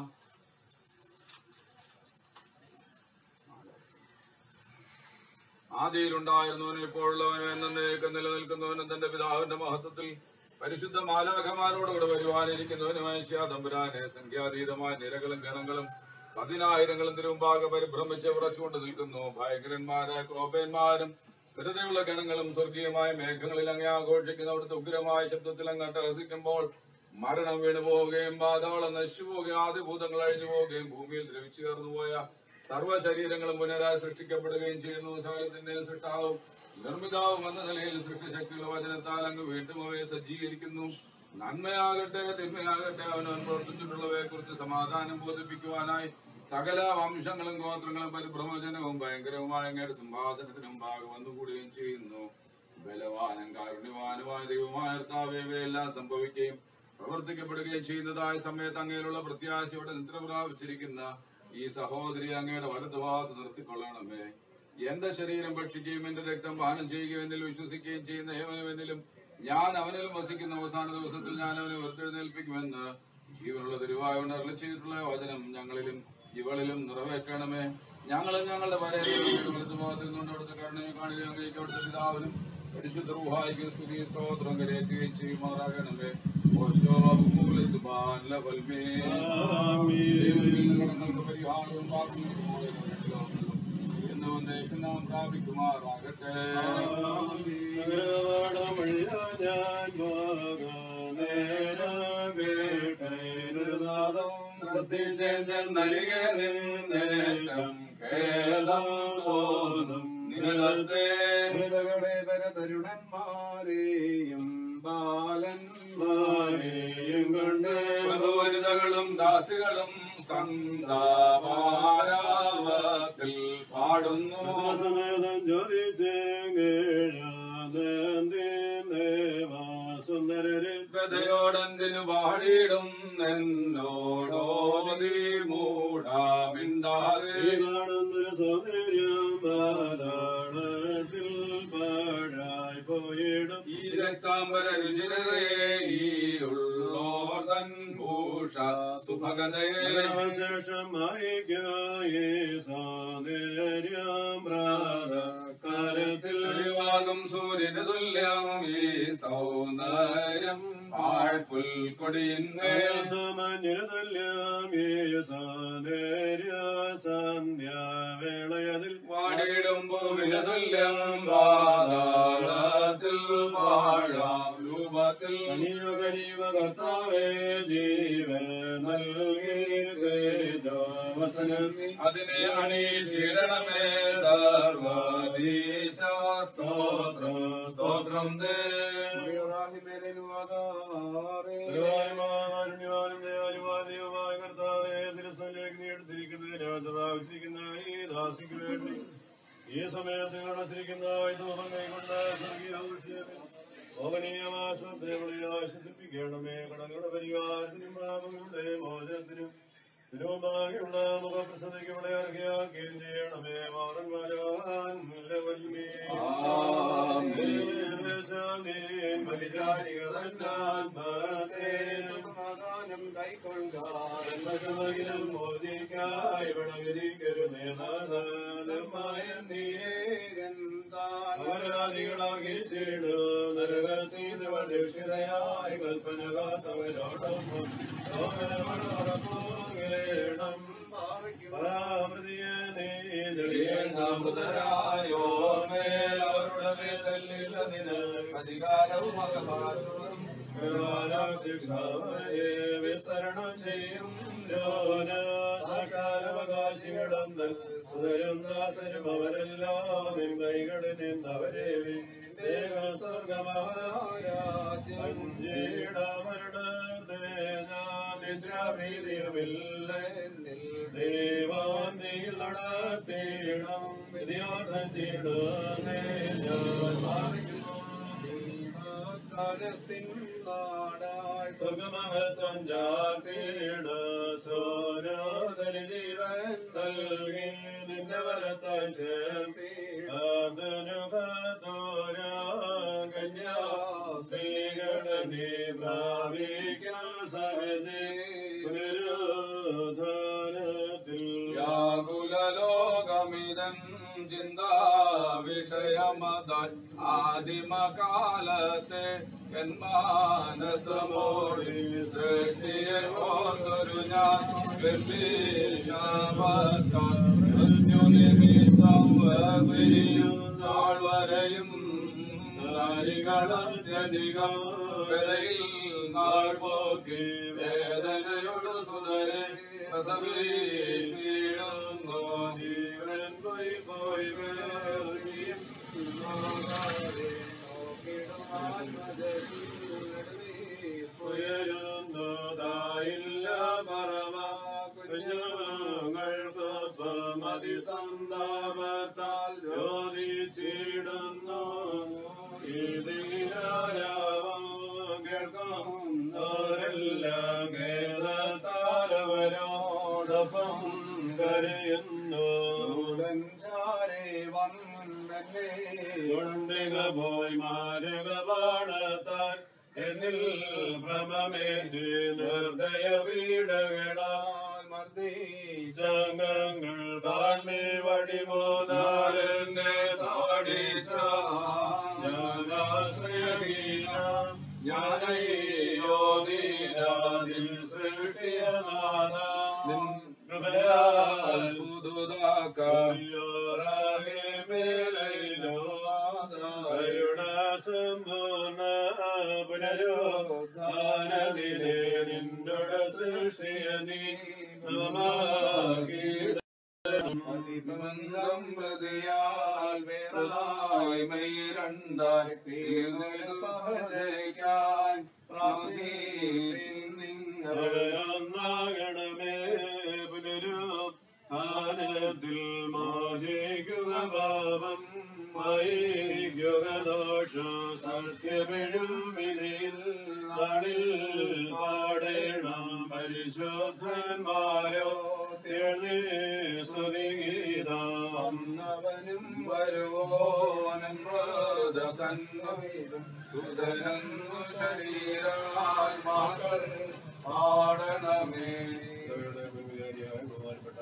ആദിയിലുണ്ടായിരുന്നവനും ഇപ്പോഴുള്ളവനും എന്നേക്കും നിലനിൽക്കുന്നവനും തന്റെ പിതാവിന്റെ മഹത്വത്തിൽ പരിശുദ്ധ മാലാഖമാരോടുകൂടെ വരുവാനിരിക്കുന്നവനുമായ തമ്പുരാനെ സംഖ്യാതീതമായ നിരകളും ഗണങ്ങളും 10,000ങ്ങളും തിരുമുമ്പാകെ പരിഭ്രമിച്ച് ഉറച്ചുകൊണ്ട് നിൽക്കുന്നു. ഭയങ്കരന്മാരായ ക്രോപന്മാരും സ്ഥിരതയുള്ള ഗണങ്ങളും സ്വർഗീയമായ മേഘങ്ങളിൽ അങ്ങ് ആഘോഷിക്കുന്ന അവിടുത്തെ ഉഗ്രമായ ശബ്ദത്തിൽ അങ്ങ് അട്ടഹസിക്കുമ്പോൾ മരണം വീണു പോവുകയും പാതാളം നശിച്ചു പോവുകയും ആദിഭൂതങ്ങൾ അഴിഞ്ഞു പോവുകയും ഭൂമിയിൽ ദ്രവിച്ചു ചേർന്നുപോയ സർവ്വശരീരങ്ങളും പുനരായി സൃഷ്ടിക്കപ്പെടുകയും ചെയ്യുന്നു. സകലത്തിന്റെ സൃഷ്ടാവും നിർമ്മിതാവും എന്ന നിലയിൽ സൃഷ്ടിശക്തിയുള്ള വചനത്താൽ അങ്ങ് വീണ്ടും അവയെ സജ്ജീകരിക്കുന്നു. നന്മയാകട്ടെ തിന്മയാകട്ടെ അവനവൻ പ്രവർത്തിച്ചിട്ടുള്ളവയെ കുറിച്ച് സമാധാനം ബോധിപ്പിക്കുവാനായി സകല വംശങ്ങളും ഗോത്രങ്ങളും പരിഭ്രമജനവും ഭയങ്കരവുമായ അങ്ങയുടെ സിംഹാസനത്തിന് മുമ്പാകെ വന്നുകൂടുകയും ചെയ്യുന്നു. ബലവാനും കാരുണ്യവാനുമായ ദൈവമായ കർത്താവേ ഇവയെല്ലാം സംഭവിക്കുകയും പ്രവർത്തിക്കപ്പെടുകയും ചെയ്യുന്നതായ സമയത്ത് അങ്ങയിലുള്ള പ്രത്യാശയോടെ നിദ്ര പ്രാപിച്ചിരിക്കുന്ന ഈ സഹോദരി അങ്ങയുടെ വലതുഭാഗത്ത് നിർത്തിക്കൊള്ളണമേ. എന്റെ ശരീരം ഭക്ഷിക്കുകയും എന്റെ രക്തം പാനം ചെയ്യുകയും എന്നിൽ വിശ്വസിക്കുകയും ചെയ്യുന്ന ഏവനുമെന്നിലും ഞാൻ അവനിലും വസിക്കുന്ന അവസാന ദിവസത്തിൽ ഞാൻ അവനെ ഉയർത്തെഴുന്നേൽപ്പിക്കുമെന്ന് ജീവനുള്ള തിരുവായോണ്ട് അരുളി ചെയ്തിട്ടുള്ള വചനം ഞങ്ങളിലും ഇവളിലും നിറവേറ്റണമേ. ഞങ്ങളും ഞങ്ങളുടെ വലതുഭാഗത്ത് നിന്നുകൊണ്ട് അവിടുത്തെ കരുണയെ കാണുകയും അങ്ങേക്ക് അവിടുത്തെ പിതാവിനും പരിശുദ്ധ റൂഹായിക്ക് സ്തുതി സ്തോത്രം കരയേറ്റുകയും ചെയ്യുമാറാകണമേ. പരിഹാരവും നാം പ്രാപിക്കുമാറാകട്ടെ. നരികെ നിന്നേറ്റം ഖേദം തോന്നും നിലത്തെ
തരുണന്മാരെയും ബാലന്മാരെയും കണ്ട്
വനിതകളും ദാസികളും സന്താപാരാവത്തിൽ പാടുന്നു. സുന്ദരരെയോടെന്തിനു പാടിയിടും എന്നോടോതി മൂടാമിണ്ടാതെ
കാണുന്നൊരു സൗന്ദര്യം പാതാളത്തിൽ പാഴായി പോയിടും.
ഈ രക്താംബര രുചിരതയെ ഈ ഉള്ളോർ തൻ ഭൂഷ സുഭഗതയെ
ശേഷമായി സൗന്ദര്യം കാലത്തിൽ
വെളിവാകും സൂര്യന് തുല്യം ഈ സൗന്ദര്യം ആഴ്പുൽക്കൊടിയിന്മേൽ
സന്ധ്യാവേളയതിൽ
വാടിയിടും ഭൂമിന് തുല്യം പാതാളത്തിൽ വാഴാം രൂപത്തിൽ
കനിവ കർത്താവേ ജീവൻ നൽകി
അതിനെ അണീച്ചിടണമേ സർവദീശ സ്തോത്രം സ്തോത്രം
ഈ സമയത്ത് നടത്തിരിക്കുന്ന ആശ്വസിപ്പിക്കണമേ കടങ്ങളുടെ പരിഹാരത്തിനും പാപങ്ങളുടെ മോചനത്തിനും തിരുവമ്പാകെയുള്ള മുഖപ്രസന്നയ്ക്ക് ഇവിടെ ഇറക്കിയാക്കുകയും ചെയ്യണമേ മാറൻ വരാൻ സമാധാനം കൈക്കൊണ്ടാലും മോദിക്കായി വിളകരിക്കരുമേതായ നീരാധികളാക്കി നരകത്തീതയായി കൽപ്പന കാത്തവരോടൊപ്പം
മൃതരായോ മേലവരുടെ മേലതിന് അധികാരവും
വിസ്തരണം ചെയ്യും സാക്ഷാലവകാശികളും സുതരും ദാസരും അവരെല്ലാം കൈകളിൽ നിന്നവരെ നിദ്രാഭീതിയുമില്ല ദേവാൻ നീൽ നടത്തേണം വിദ്യാർത്ഥം ചെയ്യണമേ നാടായി സ്വർഗമഹത്വം ചാർത്തിട സോരോദരി ജീവൻ നൽകി നിന്റെ വലത്തായി ചേർത്തി കന്യാ സ്ത്രീകളെ നീ പ്രാപിക്കാൻ സഹജേ പുനരുദ്ധാനത്തിൽ
വ്യാകുലലോകമിതം ചിന്താ വിഷയമതായി ആദിമകാലത്തെ എന്മാനസമോടി സൃഷ്ടിയെ ഓർത്തൊരു ഞാൻ മൃത്യുനിമിത്തം താഴ്വരയും നാരികളധികം വിലയിൽ നാൾ പോക്കി വേദനയോട് സുതരെ പ്രസവിച്ചിടുന്നു ജീവൻ പോയി പോയി
ഉയരുന്നതായില്ല പറവ കുഞ്ഞുങ്ങൾക്കൊപ്പം അതിസന്താപത്താൽ ജ്യോതിച്ചിടുന്നു ഇതിരാരാവം കേൾക്കുന്നവരെല്ലാം കേരളത്താലവരോടൊപ്പം കരയുന്നു
ചാരേ വന്നെ
കൊണ്ടിക പോയി മാരകപാടത്താൽ എന്നിൽ ഭ്രമമേറ്റ് നിർദ്ദയ വീടകളാൽ മർദ്ദിച്ചങ്ങൾ കാൺമേ വടിമോനാലെന്നെ താടിച്ച ഞാനയ്യോദീരാതിൽ സൃഷ്ടിയ നാഥ കൃപയാൽ പുതുതാക്കായോറാകെ മേലയിലോ കരുണാസമ്പൂർണ്ണ പുനരുദ്ധാനദിനെ നിന്നോട് സൃഷ്ടിയ നീ
അതിബന്ധം പ്രതിയാൽ വേറായി മൈരണ്ടായി തീർന്നൊരു സഹജയ്ക്കാൻ
പ്രാർത്ഥിപ്പിന്നാകണമേ പുനരുദ്ധാനത്തിൽ മോചിക്കുക പാപം വൈകുക ദോഷം സത്യമെഴും വിധിയിൽ നാളിൽ പാടേണം പരിശുദ്ധന്മാരോ
വന്നവനും വരുവോനും മൃതകന്നും സുതനന്നു ശരീരാത്മാക്കൾ പാടണമേ.
ബഹുമാനപ്പെട്ട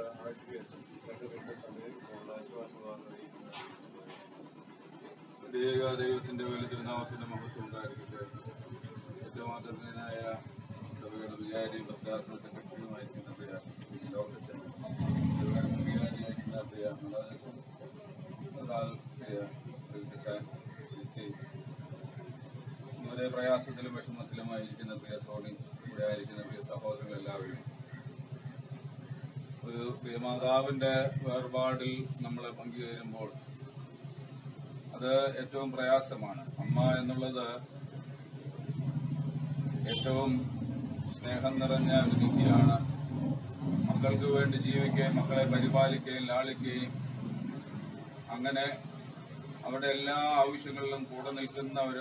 ദൈവത്തിന്റെ വലിയ തിരുനാമത്തിന്റെ മഹത്വം ഉണ്ടായിരിക്കട്ടെ. ഏറ്റവും
ആദരണീയനായ സഭയുടെ വികാരി ഭദ്രാസന സെക്രട്ടറിയുമായിരിക്കുന്ന പ്രിയ ലോകച്ചൻ, സഭയുടെ വികാരിയായിരിക്കുന്ന പ്രിയ മലയാളം പ്രിയ ഇവരെ പ്രയാസത്തിലും വിഷമത്തിലുമായിരിക്കുന്ന പ്രിയ സോണി, ഇവിടെ ആയിരിക്കുന്ന പ്രിയ സഹോദരങ്ങളെല്ലാവരും ഒരു പ്രിയമാതാവിന്റെ വേർപാടിൽ നമ്മൾ പങ്കുചേരുമ്പോൾ അത് ഏറ്റവും പ്രയാസമാണ്. അമ്മ എന്നുള്ളത് ഏറ്റവും സ്നേഹം നിറഞ്ഞ ഒരു വ്യക്തിയാണ്. മക്കൾക്ക് വേണ്ടി ജീവിക്കുകയും മക്കളെ പരിപാലിക്കുകയും ലാളിക്കുകയും അങ്ങനെ അവരുടെ എല്ലാ ആവശ്യങ്ങളിലും കൂടെ നിൽക്കുന്ന ഒരു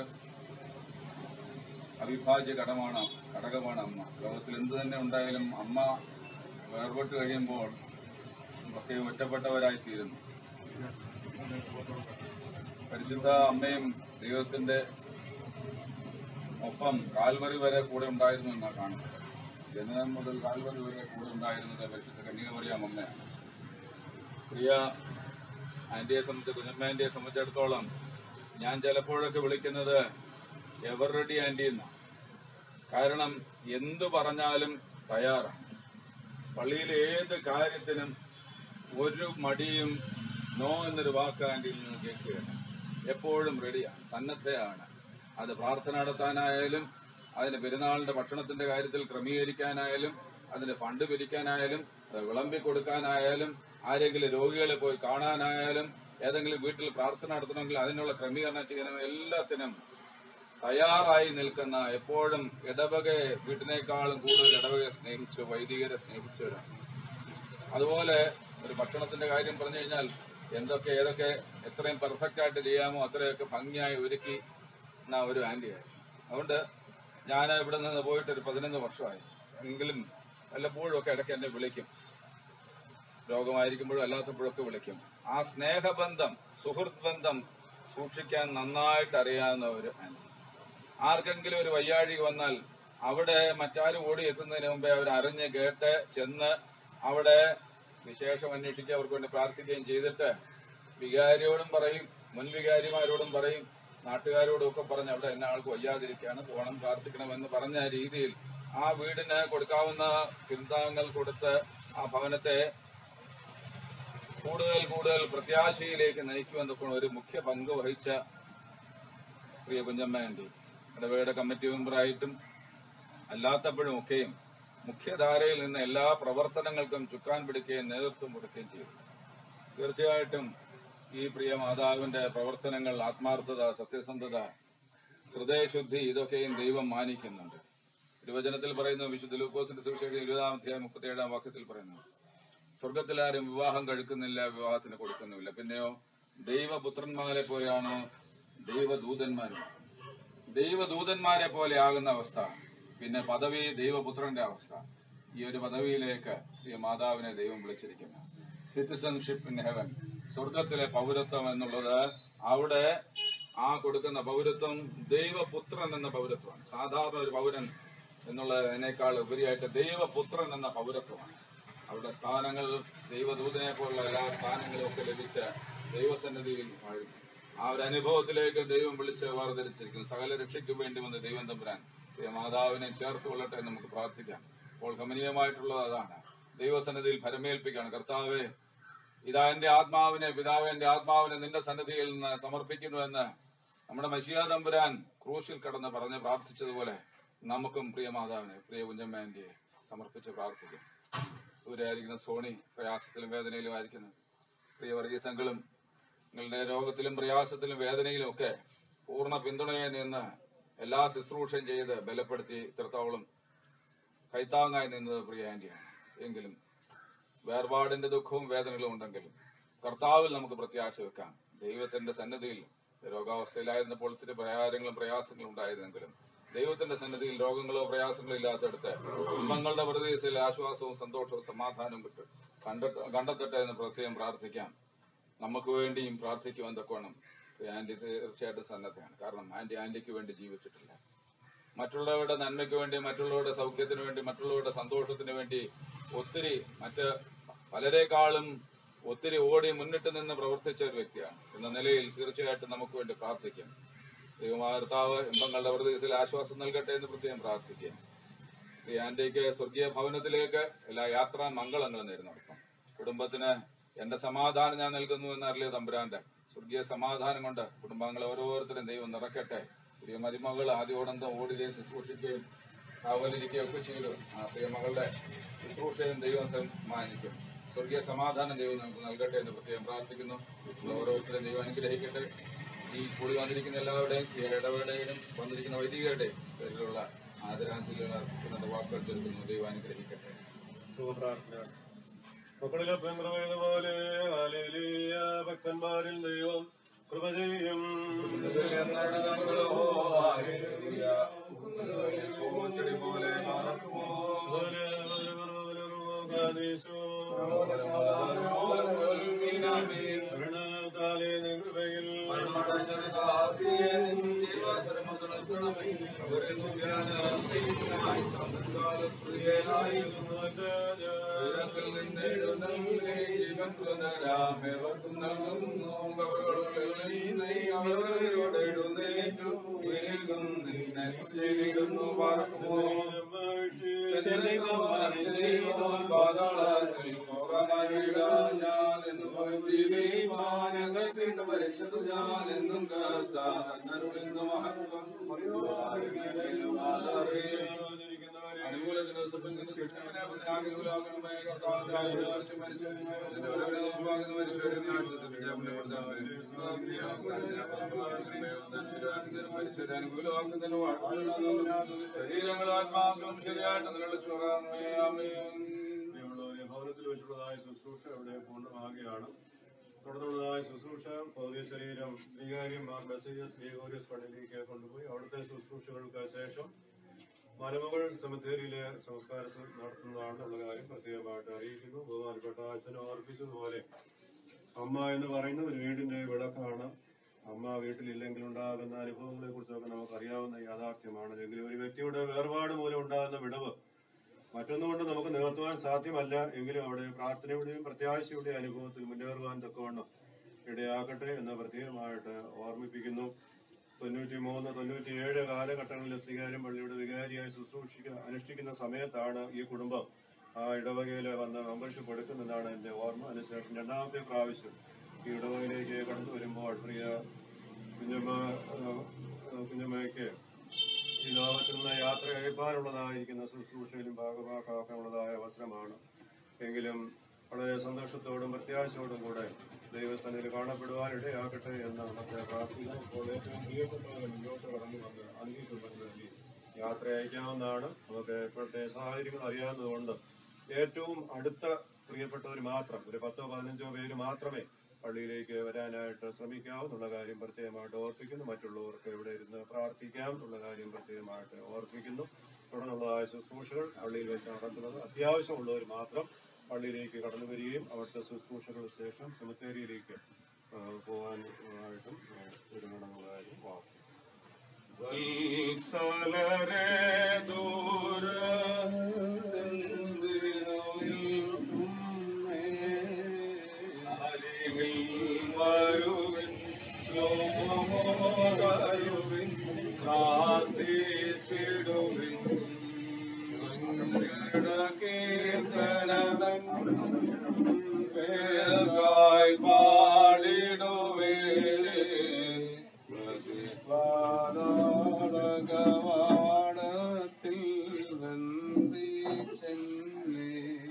അവിഭാജ്യ ഘടകമാണ് അമ്മ. ലോകത്തിൽ എന്ത് തന്നെ ഉണ്ടായാലും അമ്മ വേർപെട്ട് കഴിയുമ്പോൾ ഒക്കെ ഒറ്റപ്പെട്ടവരായിത്തീരുന്നു. പരിശുദ്ധ അമ്മയും ദൈവത്തിന്റെ ഒപ്പം കാൽവറി വരെ കൂടെ ഉണ്ടായിരുന്നു എന്നാണ് കാണുന്നത്. ജനനം മുതൽ കാൽവറി വരെ കൂടെ ഉണ്ടായിരുന്നത് പരിശുദ്ധ കന്യകമറിയാം അമ്മയാണ്. പ്രിയ ആന്റിയെ സംബന്ധിച്ച്, കുഞ്ഞമ്മ ആന്റിയെ സംബന്ധിച്ചിടത്തോളം ഞാൻ ചിലപ്പോഴൊക്കെ വിളിക്കുന്നത് എവർ റെഡി ആന്റി എന്നാണ്. കാരണം എന്തു പറഞ്ഞാലും തയ്യാറാണ്. പള്ളിയിൽ ഏത് കാര്യത്തിനും ഒരു മടിയും നോ എന്നൊരു വാക്ക് ആന്റിയിൽ നിന്ന് കേൾക്കുകയാണ്. എപ്പോഴും റെഡിയാണ്, സന്നദ്ധയാണ്. അത് പ്രാർത്ഥന നടത്താനായാലും, അതിന് പെരുന്നാളിന്റെ ഭക്ഷണത്തിന്റെ കാര്യത്തിൽ ക്രമീകരിക്കാനായാലും, അതിന് ഫണ്ട് പിരിക്കാനായാലും, അത് വിളമ്പി കൊടുക്കാനായാലും, ആരെങ്കിലും രോഗികളെ പോയി കാണാനായാലും, ഏതെങ്കിലും വീട്ടിൽ പ്രാർത്ഥന നടത്തണമെങ്കിൽ അതിനുള്ള ക്രമീകരണം ചെയ്യണം, എല്ലാത്തിനും തയ്യാറായി നിൽക്കുന്ന, എപ്പോഴും ഇടവകയെ വീട്ടിനേക്കാളും കൂടുതൽ ഇടവകയെ സ്നേഹിച്ചു, വൈദികരെ സ്നേഹിച്ചവരാണ്. അതുപോലെ ഒരു ഭക്ഷണത്തിന്റെ കാര്യം പറഞ്ഞു കഴിഞ്ഞാൽ ഏതൊക്കെ എത്രയും പെർഫെക്റ്റ് ആയിട്ട് ചെയ്യാമോ അത്രയൊക്കെ ഭംഗിയായി ഒരുക്കി ഒരു ആന്റിയായി. അതുകൊണ്ട് ഞാൻ ഇവിടെ നിന്ന് പോയിട്ട് ഒരു 11 വർഷമായി. എങ്കിലും വല്ലപ്പോഴും ഒക്കെ ഇടയ്ക്ക് എന്നെ വിളിക്കും, രോഗമായിരിക്കുമ്പോഴും അല്ലാത്തപ്പോഴൊക്കെ വിളിക്കും. ആ സ്നേഹബന്ധം, സുഹൃത്ത് ബന്ധം സൂക്ഷിക്കാൻ നന്നായിട്ട് അറിയാവുന്ന ഒരു ആന്റി. ആർക്കെങ്കിലും ഒരു വയ്യാഴിക വന്നാൽ അവിടെ മറ്റാരും ഓടി എത്തുന്നതിന് മുമ്പേ അവർ അറിഞ്ഞ് കേട്ട് ചെന്ന് അവിടെ വിശേഷം അന്വേഷിക്കുക, അവർക്ക് വേണ്ടി പ്രാർത്ഥിക്കുകയും ചെയ്തിട്ട് വികാരിയോടും പറയും, മുൻ വികാരിമാരോടും പറയും, നാട്ടുകാരോടും ഒക്കെ പറഞ്ഞ് അവിടെ എന്നെ ആൾക്ക് വയ്യാതിരിക്കുകയാണ്, പോകണം പ്രാർത്ഥിക്കണമെന്ന് പറഞ്ഞ രീതിയിൽ ആ വീടിന് കൊടുക്കാവുന്ന പിന്താങ്ങൽ കൊടുത്ത് ആ ഭവനത്തെ കൂടുതൽ പ്രത്യാശയിലേക്ക് നയിക്കുമെന്നൊക്കെ ഒരു മുഖ്യ പങ്ക് വഹിച്ച പ്രിയ കുഞ്ഞമ്മ ആന്റി ഇടവകയുടെ കമ്മിറ്റി മെമ്പറായിട്ടും അല്ലാത്തപ്പോഴും ഒക്കെയും മുഖ്യധാരയിൽ നിന്ന് എല്ലാ പ്രവർത്തനങ്ങൾക്കും ചുക്കാൻ പിടിക്കുകയും നേതൃത്വം കൊടുക്കുകയും ചെയ്തു. തീർച്ചയായിട്ടും ഈ പ്രിയ മാതാവിന്റെ പ്രവർത്തനങ്ങൾ, ആത്മാർത്ഥത, സത്യസന്ധത, ഹൃദയശുദ്ധി, ഇതൊക്കെയും ദൈവം മാനിക്കുന്നുണ്ട്. തിരുവചനത്തിൽ പറയുന്നു, വിശുദ്ധ ലൂക്കോസിന്റെ സുവിശേഷം 20-ാം അധ്യായം 37-ാം വാക്യത്തിൽ പറയുന്നു, സ്വർഗത്തിൽ ആരും വിവാഹം കഴിക്കുന്നില്ല, വിവാഹത്തിന് കൊടുക്കുന്നില്ല. പിന്നെയോ ദൈവപുത്രന്മാരെ പോലെയാണോ ദൈവദൂതന്മാരെ പോലെ ആകുന്ന അവസ്ഥ, പിന്നെ പദവി ദൈവപുത്രന്റെ അവസ്ഥ. ഈ ഒരു പദവിയിലേക്ക് ഈ മാതാവിനെ ദൈവം വിളിച്ചിരിക്കുന്നു. സിറ്റിസൺഷിപ്പ് ഇൻ ഹെവൻ, സ്വർഗത്തിലെ പൗരത്വം എന്നുള്ളത്, അവിടെ ആ കൊടുക്കുന്ന പൗരത്വം ദൈവപുത്രൻ എന്ന പൗരത്വമാണ്. സാധാരണ ഒരു പൗരൻ എന്നുള്ളതിനേക്കാൾ ഉപരിയായിട്ട് ദൈവപുത്രൻ എന്ന പൗരത്വമാണ്. അവരുടെ സ്ഥാനങ്ങൾ ദൈവദൂതനെ പോലുള്ള എല്ലാ സ്ഥാനങ്ങളും ഒക്കെ ലഭിച്ച ദൈവസന്നിധിയിൽ വാഴുന്നു. ആ ഒരു അനുഭവത്തിലേക്ക് ദൈവം വിളിച്ച് വേർതിരിച്ചിരിക്കുന്നു. സകല രക്ഷയ്ക്ക് വേണ്ടി വന്ന് ദൈവം തമ്പുരാൻ മാതാവിനെ ചേർത്ത് കൊള്ളട്ടെ എന്ന് നമുക്ക് പ്രാർത്ഥിക്കാം. അപ്പോൾ കമനീയമായിട്ടുള്ളത് അതാണ്. ദൈവസന്നിധിയിൽ ഫരമേൽപ്പിക്കുകയാണ്. കർത്താവേ, ഇതാ എന്റെ ആത്മാവിനെ, പിതാവേ എന്റെ ആത്മാവിനെ നിന്റെ സന്നിധിയിൽ നിന്ന് സമർപ്പിക്കുന്നുവെന്ന് നമ്മുടെ മശിഹാ തമ്പുരാൻ ക്രൂശിൽ കടന്ന് പറഞ്ഞ് പ്രാർത്ഥിച്ചതുപോലെ നമുക്കും പ്രിയ മാതാവിനെ, പ്രിയ കുഞ്ഞമ്മ ആന്റിയെ സമർപ്പിച്ച് പ്രാർത്ഥിക്കും. ദൂരെയായിരിക്കുന്ന സോണി പ്രയാസത്തിലും വേദനയിലും ആയിരിക്കുന്നു. പ്രിയ വർഗീസങ്ങളും നിങ്ങളുടെ രോഗത്തിലും പ്രയാസത്തിലും വേദനയിലും ഒക്കെ പൂർണ്ണ പിന്തുണയെ നിന്ന് എല്ലാ ശുശ്രൂഷയും ചെയ്ത് ബലപ്പെടുത്തി ഇത്രത്തോളം കൈത്താങ്ങായി നിന്നത് പ്രിയ ആന്റിയാണ്. എങ്കിലും വേർപാടിന്റെ ദുഃഖവും വേദനകളും ഉണ്ടെങ്കിലും കർത്താവിൽ നമുക്ക് പ്രത്യാശ വെക്കാം. ദൈവത്തിന്റെ സന്നിധിയിൽ രോഗാവസ്ഥയിലായിരുന്നപ്പോൾ ഒത്തിരി പ്രയാസങ്ങളും ഉണ്ടായിരുന്നെങ്കിലും ദൈവത്തിന്റെ സന്നിധിയിൽ രോഗങ്ങളോ പ്രയാസങ്ങളോ ഇല്ലാത്തടത്ത് കുടുംബങ്ങളുടെ പ്രതീക്ഷയിൽ ആശ്വാസവും സന്തോഷവും സമാധാനവും കണ്ടെത്തട്ടെ എന്ന് പ്രത്യേകം പ്രാർത്ഥിക്കാം. നമുക്ക് വേണ്ടിയും പ്രാർത്ഥിക്കുവാൻ തക്കോണം ആന്റി തീർച്ചയായിട്ടും സന്നദ്ധയാണ്. കാരണം ആന്റിക്ക് വേണ്ടി ജീവിച്ചിട്ടില്ല. മറ്റുള്ളവരുടെ നന്മയ്ക്ക് വേണ്ടി, മറ്റുള്ളവരുടെ സൗഖ്യത്തിന് വേണ്ടി, മറ്റുള്ളവരുടെ സന്തോഷത്തിന് വേണ്ടി ഒത്തിരി പലരെക്കാളും ഒത്തിരി ഓടി മുന്നിട്ട് നിന്ന് പ്രവർത്തിച്ച ഒരു വ്യക്തിയാണ്. എന്ന നിലയിൽ തീർച്ചയായിട്ടും നമുക്ക് വേണ്ടി പ്രാർത്ഥിക്കാം. ദൈവമായ കർത്താവ് ഇമ്പങ്ങളുടെ പ്രദേശത്തിൽ ആശ്വാസം നൽകട്ടെ എന്ന് പ്രത്യേകം പ്രാർത്ഥിക്കുക. ഈ ആന്റിക്ക് സ്വർഗീയ ഭവനത്തിലേക്ക് എല്ലാ യാത്രാ മംഗളങ്ങളും നേരുന്നു. കുടുംബത്തിന് എന്റെ സമാധാനം ഞാൻ നൽകുന്നു എന്നറിയ തമ്പുരാന്റെ സ്വർഗീയ സമാധാനം കൊണ്ട് കുടുംബാംഗങ്ങളെ ഓരോരുത്തരും ദൈവം നിറക്കട്ടെ. പ്രിയ മരുമകൾ ആദ്യോടന്തം ഓടുകയും ശുശ്രൂഷിക്കുകയും കാവലിരിക്കുകയും ഒക്കെ ചെയ്തു. ആ പ്രിയ മകളുടെ ശുശ്രൂഷയും ദൈവം മാനിക്കും. സ്വർഗീയ സമാധാനം ദൈവം നമുക്ക് നൽകട്ടെ എന്ന് പ്രത്യേകം പ്രാർത്ഥിക്കുന്നു. ഓരോരുത്തരും ദൈവം അനുഗ്രഹിക്കട്ടെ. ഈ കൂടി വന്നിരിക്കുന്ന എല്ലാവരുടെയും ഈ ഇടവേളയിലും വന്നിരിക്കുന്ന വൈദികരുടെയും പേരിലുള്ള ആദരാഞ്ജലികൾ വാക്കുകൾ ചൊല്ലുന്നു. ദൈവം അനുഗ്രഹിക്കട്ടെ.
മക്കളിലെ പെൺകൃപയതുപോലെ ഭക്തന്മാരിൽ ദൈവം കൃപ ചെയ്യും.
ഞാനെന്നും അനുകൂല ദിവസത്തിൽ നിന്ന് ശരീരങ്ങൾ ആത്മാക്കളും ശരിയായിട്ട്
ഭവനത്തിൽ വെച്ചുള്ളതായ ശുശ്രൂഷ അവിടെ പൂർണ്ണമാകുകയാണ്. തുടർന്നുള്ളതായ ശുശ്രൂഷ ഭൗതിക ശരീരം ശ്രീകാര്യം മെസ്സേജസ് ഗ്രിഗോറിയസ് പള്ളിയിലേക്ക് കൊണ്ടുപോയി അവിടുത്തെ ശുശ്രൂഷകൾക്ക് ശേഷം മരുമകൾ സെമിത്തേരിയിലെ സംസ്കാരം നടത്തുന്നതാണെന്നുള്ള കാര്യം പ്രത്യേകമായിട്ട് അറിയിക്കുന്നു. ബഹുമാനപ്പെട്ട അച്ഛൻ ഓർപ്പിച്ചതുപോലെ അമ്മ എന്ന് പറയുന്ന ഒരു വീടിന്റെ വിളക്കാണ്. അമ്മ വീട്ടിലില്ലെങ്കിൽ ഉണ്ടാകുന്ന അനുഭവങ്ങളെ കുറിച്ചൊക്കെ നമുക്കറിയാവുന്ന യാഥാർത്ഥ്യമാണ്. എങ്കിലും ഒരു വ്യക്തിയുടെ വേർപാട് മൂലം ഉണ്ടാകുന്ന വിടവ് മറ്റൊന്നുകൊണ്ട് നമുക്ക് നികത്തുവാൻ സാധ്യമല്ല. എങ്കിലും അവിടെ പ്രാർത്ഥനയുടെയും പ്രത്യാശയുടെയും അനുഭവത്തിൽ മുന്നേറുവാൻ തക്കവണ്ണം ഇടയാക്കട്ടെ എന്ന് പ്രത്യേകമായിട്ട് ഓർമ്മിപ്പിക്കുന്നു. 93-97 കാലഘട്ടങ്ങളിൽ ശ്രീകാര്യം പള്ളിയുടെ വികാരിയായി അനുഷ്ഠിക്കുന്ന സമയത്താണ് ഈ കുടുംബം ആ ഇടവകയിൽ വന്ന് മെമ്പർഷിപ്പ് എടുക്കുമെന്നാണ് എന്റെ ഓർമ്മ. അതിനുശേഷം രണ്ടാമത്തെ പ്രാവശ്യം ഈ ഇടവകയിലേക്ക് കടന്നു വരുമ്പോൾ പ്രിയ കുഞ്ഞമ്മയ്ക്ക് ഈ ലോകത്തിൽ നിന്ന് യാത്ര അയപ്പാനുള്ളതായിരിക്കുന്ന ശുശ്രൂഷയിലും ഭാഗമാക്കാനുള്ളതായ അവസരമാണ്. എങ്കിലും വളരെ സന്തോഷത്തോടും പ്രത്യാശയോടും കൂടെ ദൈവസന്നിധിയിൽ കാണപ്പെടുവാനിടയാകട്ടെ എന്ന് നമുക്ക് പ്രാർത്ഥിക്കാം. ഇപ്പോൾ ഏറ്റവും പ്രിയപ്പെട്ടവരെ മുന്നോട്ട് കടന്നു വന്ന് അംഗീകരിക്കുന്നതിൽ യാത്ര അയക്കാവുന്നതാണ്. നമുക്ക് ഇപ്പോഴത്തെ സാഹചര്യങ്ങൾ അറിയാവുന്നതുകൊണ്ട് ഏറ്റവും അടുത്ത പ്രിയപ്പെട്ടവർ മാത്രം, ഒരു 10-15 പേര് മാത്രമേ പള്ളിയിലേക്ക് വരാനായിട്ട് ശ്രമിക്കാവൂ എന്നുള്ള കാര്യം പ്രത്യേകമായിട്ട് ഓർപ്പിക്കുന്നു. മറ്റുള്ളവർക്ക് ഇവിടെ ഇരുന്ന് പ്രാർത്ഥിക്കാം എന്നുള്ള കാര്യം പ്രത്യേകമായിട്ട് ഓർപ്പിക്കുന്നു. തുടർന്നുള്ളതായ ശുശ്രൂഷകൾ പള്ളിയിൽ വെച്ച് നടത്തുന്നത് അത്യാവശ്യമുള്ളവർ മാത്രം പള്ളിയിലേക്ക് കടന്നു വരികയും അവിടുത്തെ ശുശ്രൂഷകൾക്ക് ശേഷം സെമിത്തേരിയിലേക്ക് പോകാനായിട്ടും ഒരുങ്ങണമെന്നുള്ള കാര്യം വാർത്ത.
പാടിടുവേ കവാടത്തിൽ വന്ദിച്ചെന്നേ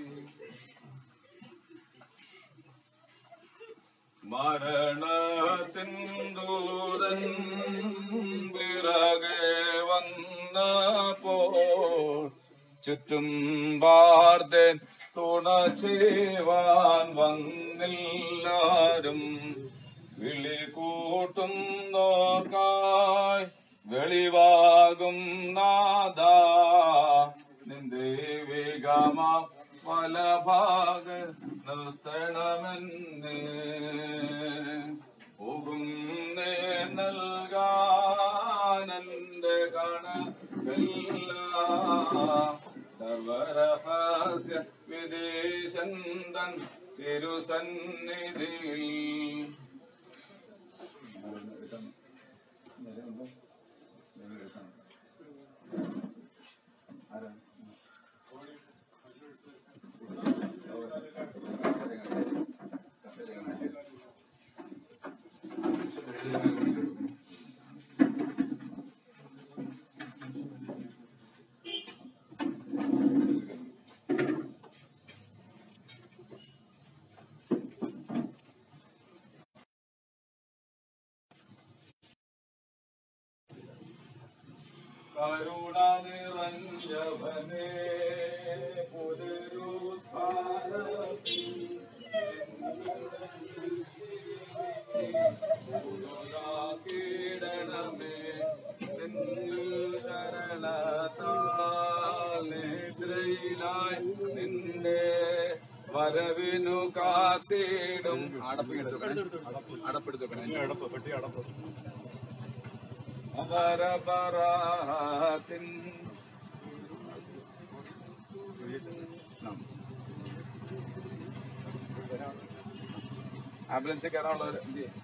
മരണത്തിൻ ദൂതൻ പിറകെ വന്നപ്പോൾ ചുറ്റും വാർത്തൻ തുണ ചെയ്യുവാൻ വന്നില്ലാരും വിളി കൂട്ടുന്നോർക്കായി വെളിവാകും നാദ നിന്റെ വേഗമ വലഭാഗ നിർത്തണമെന്ന് പോകും നൽകാനെന്റെ കണക്കല്ല സർവരഹസ്യ വിദേശന്തൻ തിരുസന്നിധിയിൽ കരുണ നിറഞ്ഞവനേ പുനരുദ്ധാനത്തിൽ കീടണമേ ശരണത്താൽ നിദ്രയിലായി നിന്റെ വരവിനു കാത്തിടും അപരപരാത്തിൻ ആംബുലൻസ് കയറാനുള്ളവർ എന്ത് ചെയ്യും?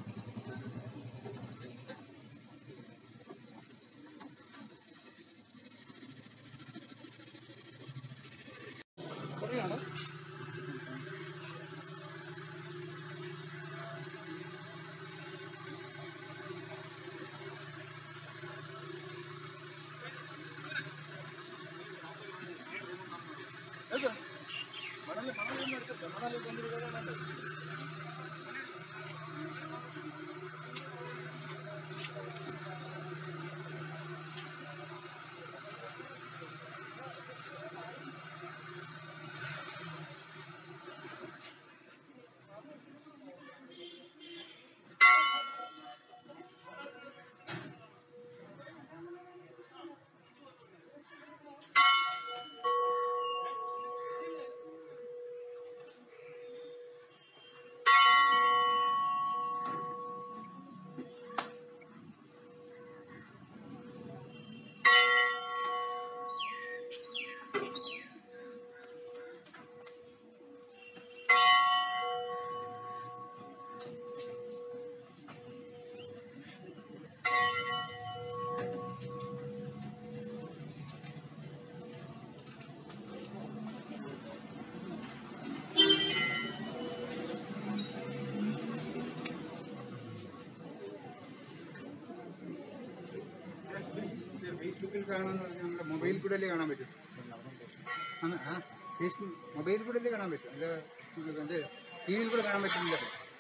ഫേസ്ബുക്കിൽ കാണാൻ നമ്മുടെ മൊബൈൽ കൂടെ അല്ലേ കാണാൻ പറ്റും? ഫേസ്ബുക്ക് മൊബൈൽ കൂടെ അല്ലേ കാണാൻ പറ്റും? അല്ല ടി വിയിൽ കൂടെ കാണാൻ പറ്റുന്നില്ല.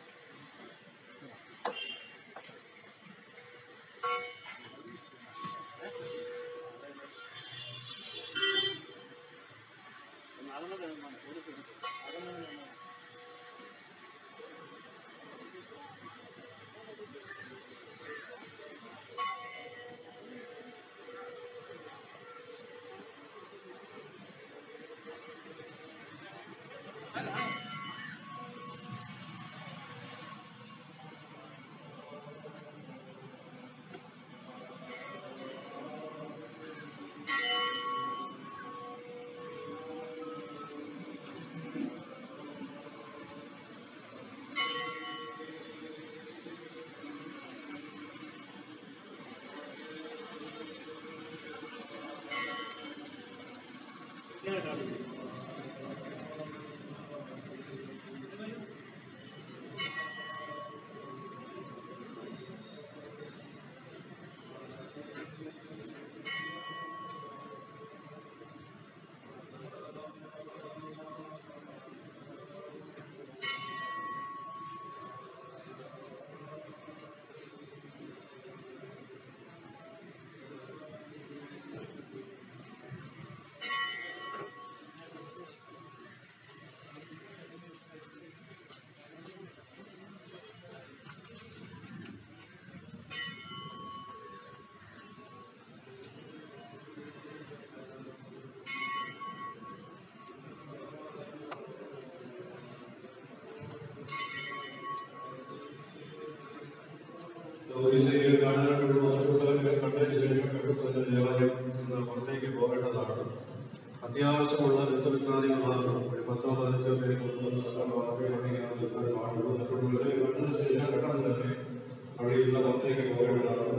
പുറത്തേക്ക് പോകേണ്ടതാണ്. അത്യാവശ്യമുള്ള ബന്ധുമിത്രാദികൾ മാത്രം ഒരു 10-15 പേര് കൊണ്ടുവന്ന പെട്ടെന്ന് തന്നെ അവിടെയുള്ള പുറത്തേക്ക് പോകേണ്ടതാണ്.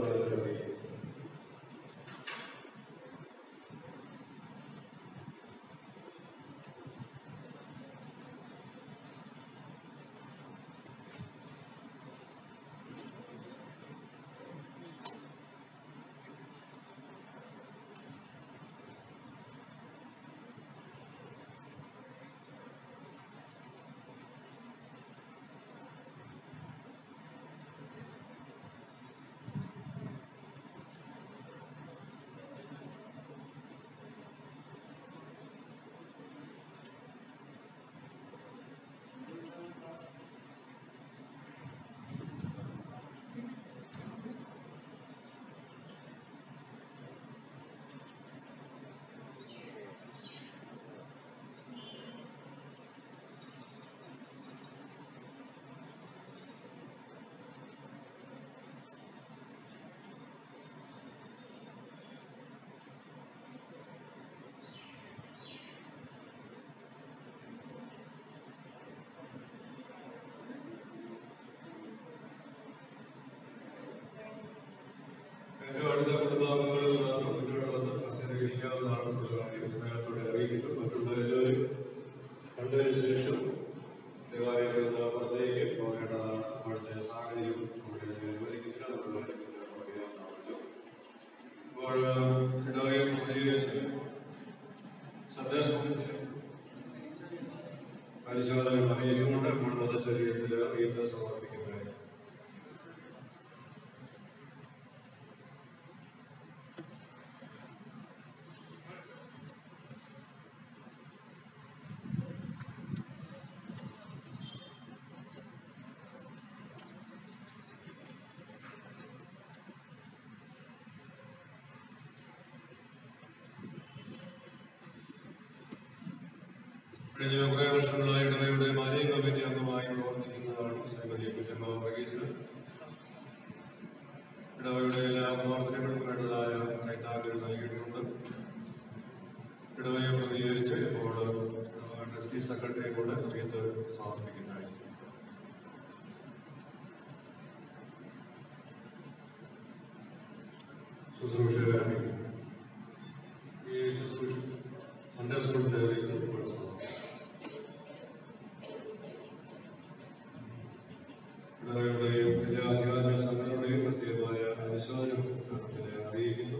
പ്രാർത്ഥിക്കുന്നത്. കഴിഞ്ഞ കുറേ വർഷങ്ങളായി ഇടവയുടെ മാനേജിംഗ് കമ്മിറ്റി അംഗമായി പ്രവർത്തിക്കുന്നതാണ് ശ്രീമതി കുറ്റമ്മ വർഗീസ്. ഇടവയുടെ എല്ലാ പ്രവർത്തനങ്ങൾക്കും വേണ്ടതായ കൈത്താങ്ങൽ നൽകിയിട്ടുണ്ട്. ഇടവയെ പ്രതികരിച്ച് ഇപ്പോൾ ട്രസ്റ്റി സെക്രട്ടറിയെ കൂടെ അറിയിച്ച് സമർപ്പിക്കുന്നതായി. ശുശ്രൂഷകരാണ് ഈ ശുശ്രൂഷ സൺഡേ സ്കൂളിന്റെ സമർപ്പിക്കും. ഇടവയുടെയും എല്ലാ ആധ്യാത്മിക സംഘടനയുടെയും പ്രത്യേകമായ അനുശോചനം അറിയിക്കുന്നു.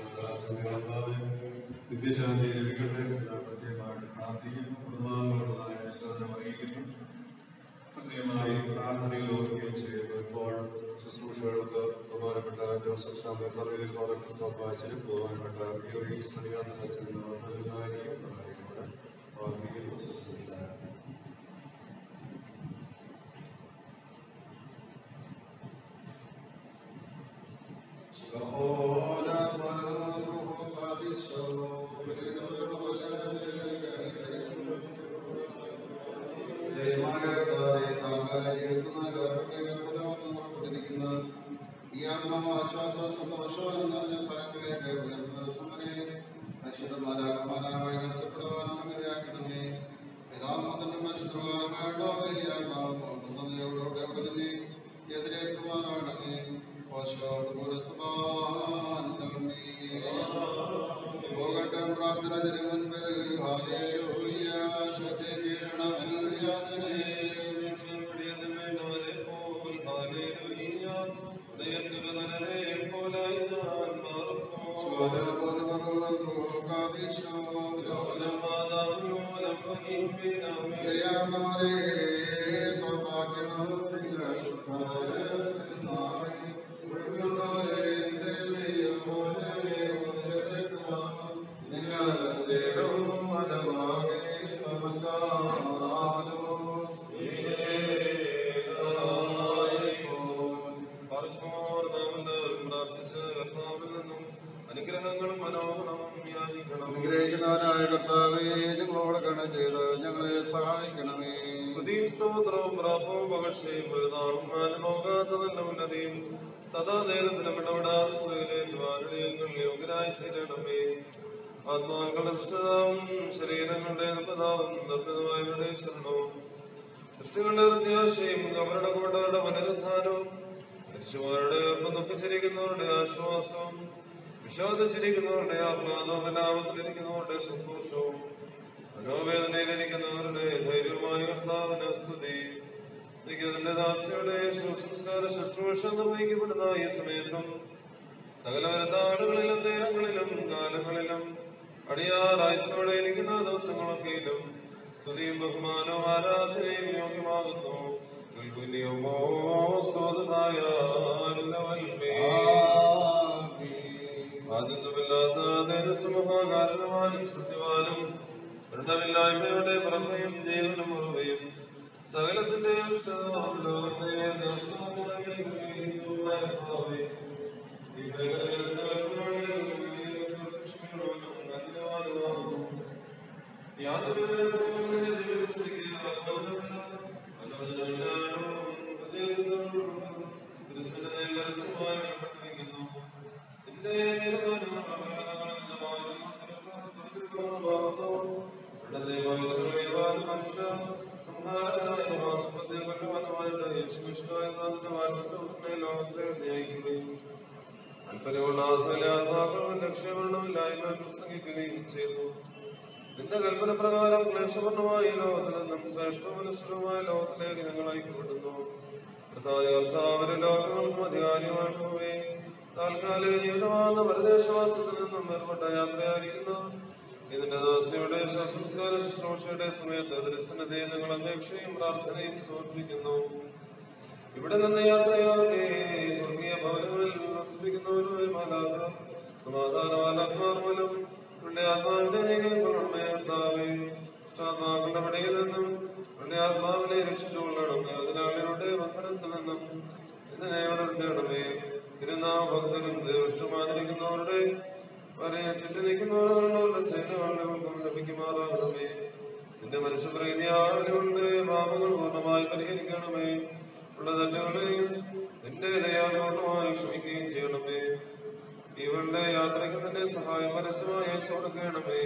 നിത്യശാന്തി ലഭിക്കട്ടെ പ്രത്യേകമായിട്ട് പ്രാർത്ഥിക്കുന്നു. കുടുംബാംഗങ്ങളുടേതായ അനുശോചനം അറിയിക്കുന്നു. പ്രത്യേകമായി പ്രാർത്ഥനയിൽ ഓർക്കുകയും ചെയ്യുന്നു. ഇപ്പോൾ ശുശ്രൂഷകൾക്ക് ബഹുമാനപ്പെട്ട ജോസഫ് സാമ പറവയിൽ ക്രിസ്തോപ്പാച്ചനും ബഹുമാനപ്പെട്ട അച്ഛനും പ്രാർത്ഥിക്കുന്നു. ശുശ്രൂഷ
ഈ ആത്മാവ് ആശ്വാസ സന്തോഷം നിറഞ്ഞ സ്ഥലങ്ങളിലേക്ക് ഉയർന്ന സമരെ പരിശുദ്ധമാരാകുമാരാ വഴി നടത്തപ്പെടുവാൻ സംഗതിയാക്കണമേ. പിതാമതനും പരിശുദ്ധമായുള്ളവേ ഈ ആത്മാവ് സന്ധ്യയോടെ അവിടെ തന്നെ എതിരേൽക്കുവാനാണമേ. പോകട്ടെ പ്രാർത്ഥനത്തിന് മുൻപിൽ ഹല്ലേലൂയ ശ്രദ്ധീരണമല്ലേ. അനുഗ്രഹിക്കുന്നവനായ കർത്താവേ, ഞങ്ങളോട് കരുണ ചെയ്ത് ഞങ്ങളെ സഹായിക്കണമേ.
സ്തുതിയും സ്തോത്രവും പ്രാപവും പകർച്ചയും പെരുന്നാളും മാനമോകാത്ത നല്ല ഉന്നതിയും സദാ നേരത്തിലും ഇടപെടാതെ സ്തുതിയിലേക്കുവാനുള്ള യോഗ്യരായി തീരണമേ. ആത്മാക്കളുടെ സൃഷ്ടാവും ശരീരങ്ങളുടെ നിർമ്മിതാവും നിർമ്മിതമായവരുടെ ശരണവും സൃഷ്ടികളുടെ പ്രത്യാശയും അവരുടെ കോട്ടകളുടെ പുനരുദ്ധാനവും മരിച്ചവരുടെ ഒപ്പം ദുഃഖിച്ചിരിക്കുന്നവരുടെ ആശ്വാസവും വിഷാദിച്ചിരിക്കുന്നവരുടെ ആഹ്ലാദവും എല്ലാവരിലിരിക്കുന്നവരുടെ സന്തോഷവും മനോവേദനയിലിരിക്കുന്നവരുടെ ധൈര്യവുമായ കർത്താവിന് സ്തുതി. അതിന്റെ ദാസിയുടെ സംസ്കാര ശുശ്രൂഷ നിർവഹിക്കപ്പെടുന്ന ഈ സമയത്തും സകല വരുന്നാളുകളിലും നേരങ്ങളിലും കാലങ്ങളിലും അടിയാറാഴ്ചയോടെ ഇരിക്കുന്ന ദിവസങ്ങളൊക്കെയിലും സ്തുതിയും ബഹുമാനവും ആരാധനയും യോഗ്യമാകുന്നു. ആദ്യമില്ലാത്ത തേജസ്സുമഹാകാരണവാനും സത്യവാനും വൃന്ദമില്ലായ്മയുടെ പ്രഭയും ജീവനും ഉറവയും സകലത്തിന്റെ പ്രസംഗിക്കുകയും ചെയ്തു. നിന്റെ കൽപ്പന പ്രകാരം ക്ലേശപൂർണമായ ലോകത്തിൽ നിന്നും ശ്രേഷ്ഠമനുസരമായ ലോകത്തിലേക്ക് ഞങ്ങൾ ഐക്യപ്പെടുന്നു. കർത്താവിന്റെ ലോകങ്ങൾക്കും അധികാരിയുമായിട്ടുമേ താൽക്കാലിക ജീവിതമാകുന്ന പരദേശവാസത്തിൽ നിന്നും വേർപെട്ട യാത്രയായിരിക്കുന്ന ഇതിന്റെ ദാസിയുടെ ശുശ്രൂഷയുടെ സമയത്ത് ദർശനത്തെ ഞങ്ങൾ അപേക്ഷയും പ്രാർത്ഥനയും സമർപ്പിക്കുന്നു. ഇവിടെ നിന്ന് യാത്രയാകെ സ്വർഗീയ ഭവനങ്ങളിൽ വസിക്കുന്നവരുമായി മാലാഖ സമാധാനമാലാഖമാർ മൂലം ഉള്ള ആത്മാവിന്റെ നീങ്ങുന്നതാവേ ഇഷ്ടാത്മാക്കളുടെ പടയിൽ നിന്നും ഉള്ള ആത്മാവിനെ രക്ഷിച്ചുകൊള്ളണമേ. അതിനാളിയുടെ ബന്ധനത്തിൽ നിന്നും ഇതിനെ വളർത്തണമേ. തിരുനാമ ഭക്തരും ദൈവഷ്ടമാചരിക്കുന്നവരുടെ ചുറ്റിനിൽക്കുന്നവരുടെ സേനകൾക്കും ലഭിക്കുമാറാകണമേ. നിന്റെ മനുഷ്യപ്രീതിയാളുകളുടെ പാപങ്ങൾ പൂർണ്ണമായി പരിഹരിക്കണമേ. ഉള്ള തെറ്റുകളെയും നിന്റെ ദയാപൂർണ്ണമായി ക്ഷമിക്കുകയും ചെയ്യണമേ. ഇവരുടെ യാത്രയ്ക്ക് നിന്റെ സഹായം പരസ്യമായി അയച്ചു കൊടുക്കണമേ.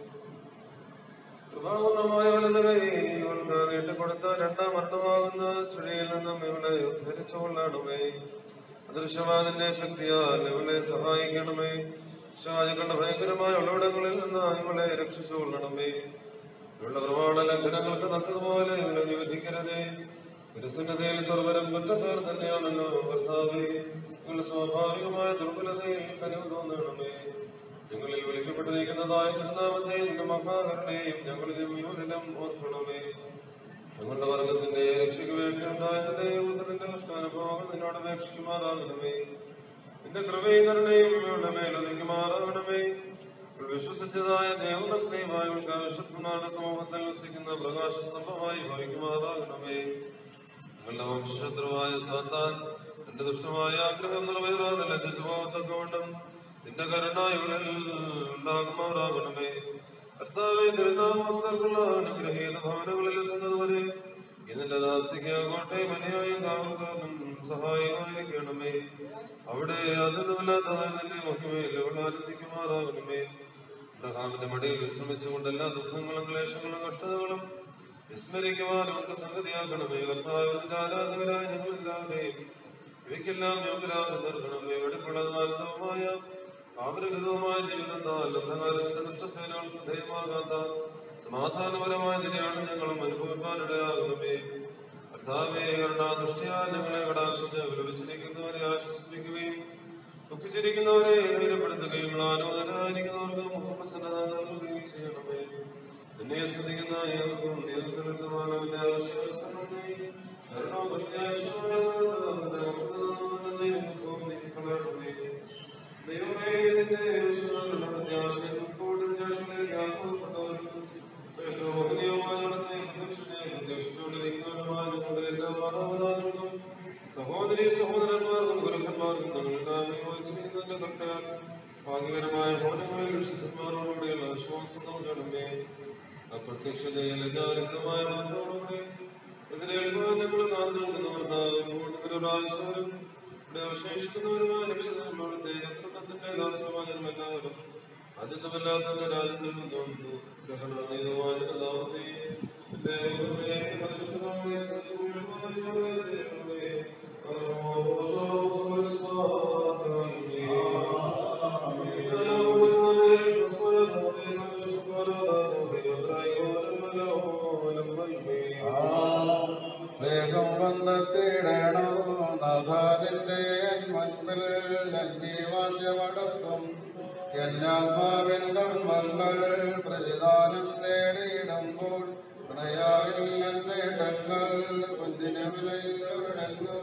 കൃപാപൂർണ്ണമായ ഇവൾക്ക് നീട്ടിക്കൊടുത്ത രണ്ടാം അർത്ഥമാകുന്ന ചുഴിയിൽ നിന്നും ഇവളെ ഉദ്ധരിച്ചുകൊള്ളണമേ. അദൃശ്യവാദിന്റെ ശക്തിയാൽ ഇവളെ സഹായിക്കണമേ. ശാചകളുടെ ഭയങ്കരമായ ഉള്ളവിടങ്ങളിൽ നിന്ന് ഇവളെ രക്ഷിച്ചുകൊള്ളണമേ. ഇവളുടെ പ്രമാണ ലംഘനങ്ങൾക്ക് തക്കതുപോലെ ഇവളെ വിധിക്കരുതേ. തിരുസന്നിധിയിൽ സർവരും കുറ്റക്കാർ തന്നെയാണല്ലോ കർത്താവേ. ഇവളുടെ സ്വാഭാവികമായ ദുർബലതയിൽ കനിവ് തോന്നണമേ. ഞങ്ങളിൽ വിളിക്കപ്പെട്ടിരിക്കുന്നതായ തിരുനാമത്തെ നിന്റെ മഹാകരുണയും ഞങ്ങളിലും ഇവരിലും ഓർക്കണമേ. ഞങ്ങളുടെ വർഗത്തിന്റെ രക്ഷയ്ക്ക് വേണ്ടിയുണ്ടായതിന്റെ ഊതലിന്റെ കഷ്ടാനുഭവങ്ങൾ നിന്നോട് അപേക്ഷിക്കുമാറാകണമേ. നിന്റെ കൃപയും കരുണയും ഇവയുടെ മേലൊതുങ്ങുമാറാകണമേ. വിശ്വസിച്ചതായ ദൈവങ്ങളുടെ സ്നേഹമായ വിശുദ്ധന്മാരുടെ സമൂഹത്തിൽ വസിക്കുന്ന പ്രകാശസ്തംഭമായി ഭവിക്കുമാറാകണമേ. ഞങ്ങളുടെ വംശശത്രുവായ സാത്താൻ നിന്റെ ദുഷ്ടമായ ആഗ്രഹം നിറവേറാതെ ലജ്ജിച്ചു പോകത്തക്കവണ്ണം നിന്റെ കരുണ ഇവളിൽ ഉണ്ടാകുമാറാകണമേ. കർത്താവേ, തിരുനാമത്തിലുള്ള അനുഗ്രഹീത ഭവനങ്ങളിൽ എത്തുന്നതുവരെ ഇതിന്റെ ദാസിക്ക് കോട്ടയും അനുയായും കാവൽക്കാരനും സഹായമായിരിക്കണമേ. അവിടെ അതൊന്നുമില്ലാത്തതായ നിന്റെ മഹിമയിൽ ഇവൾ ആനന്ദിക്കുമാറാകണമേ. അബ്രഹാമിന്റെ മടിയിൽ വിശ്രമിച്ചുകൊണ്ട് എല്ലാ ദുഃഖങ്ങളും ക്ലേശങ്ങളും കഷ്ടതകളും വിസ്മരിക്കുവാൻ നമുക്ക് സംഗതിയാക്കണമേ. കർത്താവിന്റെ ആരാധകരായ ഞങ്ങളെല്ലാവരെയും ഇവയ്ക്കെല്ലാം യോഗ്യരാக തീർക്കണമേ. വെടിപ്പുള്ളതുമായ ആപരഹിതവുമായ ജീവിതത്താൽ അന്ധകാരത്തിന്റെ ദുഷ്ടസേനകൾക്ക് ധൈര്യമാകാത്ത സമാധാനപരമായ നിലയാണ് ഞങ്ങളും അനുഭവിക്കാനിടയാകണമേ. കർത്താവേ, കരുണാദൃഷ്ടിയാൽ ഞങ്ങളെ കടാക്ഷിച്ച് വിലപിച്ചിരിക്കുന്നവരെ ആശ്വസിപ്പിക്കുകയും ദുഃഖിച്ചിരിക്കുന്നവരെ ധൈര്യപ്പെടുത്തുകയും ആലോചനായിരിക്കുന്നവർക്ക് മുഖപ്രസന്നത നൽകുകയും ചെയ്യണമേ. നിന്നെ ശ്രദ്ധിക്കുന്ന ഏവർക്കും ദൈവസ്ഥലത്തുമാനവന്റെ ആവശ്യങ്ങൾ ദൈവമേ, നിന്റെ സഹോദരി സഹോദരന്മാർക്കും ഗുരുക്കന്മാർക്കും ഭാഗ്യകരമായ ഭവനങ്ങളിൽ വിശുദ്ധന്മാരോടുകൂടിയുള്ള ആശ്വാസം നൽകണമേ. അപ്രത്യക്ഷതയിൽ ജ്ഞാനമായ ബന്ധത്തോടുകൂടി ഇതിലേൽക്കുവാൻ ഞങ്ങൾ കാത്തുനിൽക്കുന്നവരും ഇവിടെ അവശേഷിക്കുന്നവരുമായ രക്ഷിതാക്കളുടെ നേതൃത്വത്തിന്റെ ദാസമായ എല്ലാവരും അതിഥമല്ലാത്ത രാജ്യത്തിൽ നിന്നും ഗ്രഹണാതീതമായ
വേഗം വന്നെത്തിടണോ നാഥാതിന്റെ മുൻപിൽ ജീവാന്യമടക്കും എന്നാത്മാവിൻ കർമ്മങ്ങൾ പ്രതിദാനം നേടിയിടുമ്പോൾ പ്രണയാവിൽ നേട്ടങ്ങൾ കുഞ്ഞിനെ വിലയിലൊരിടങ്ങോ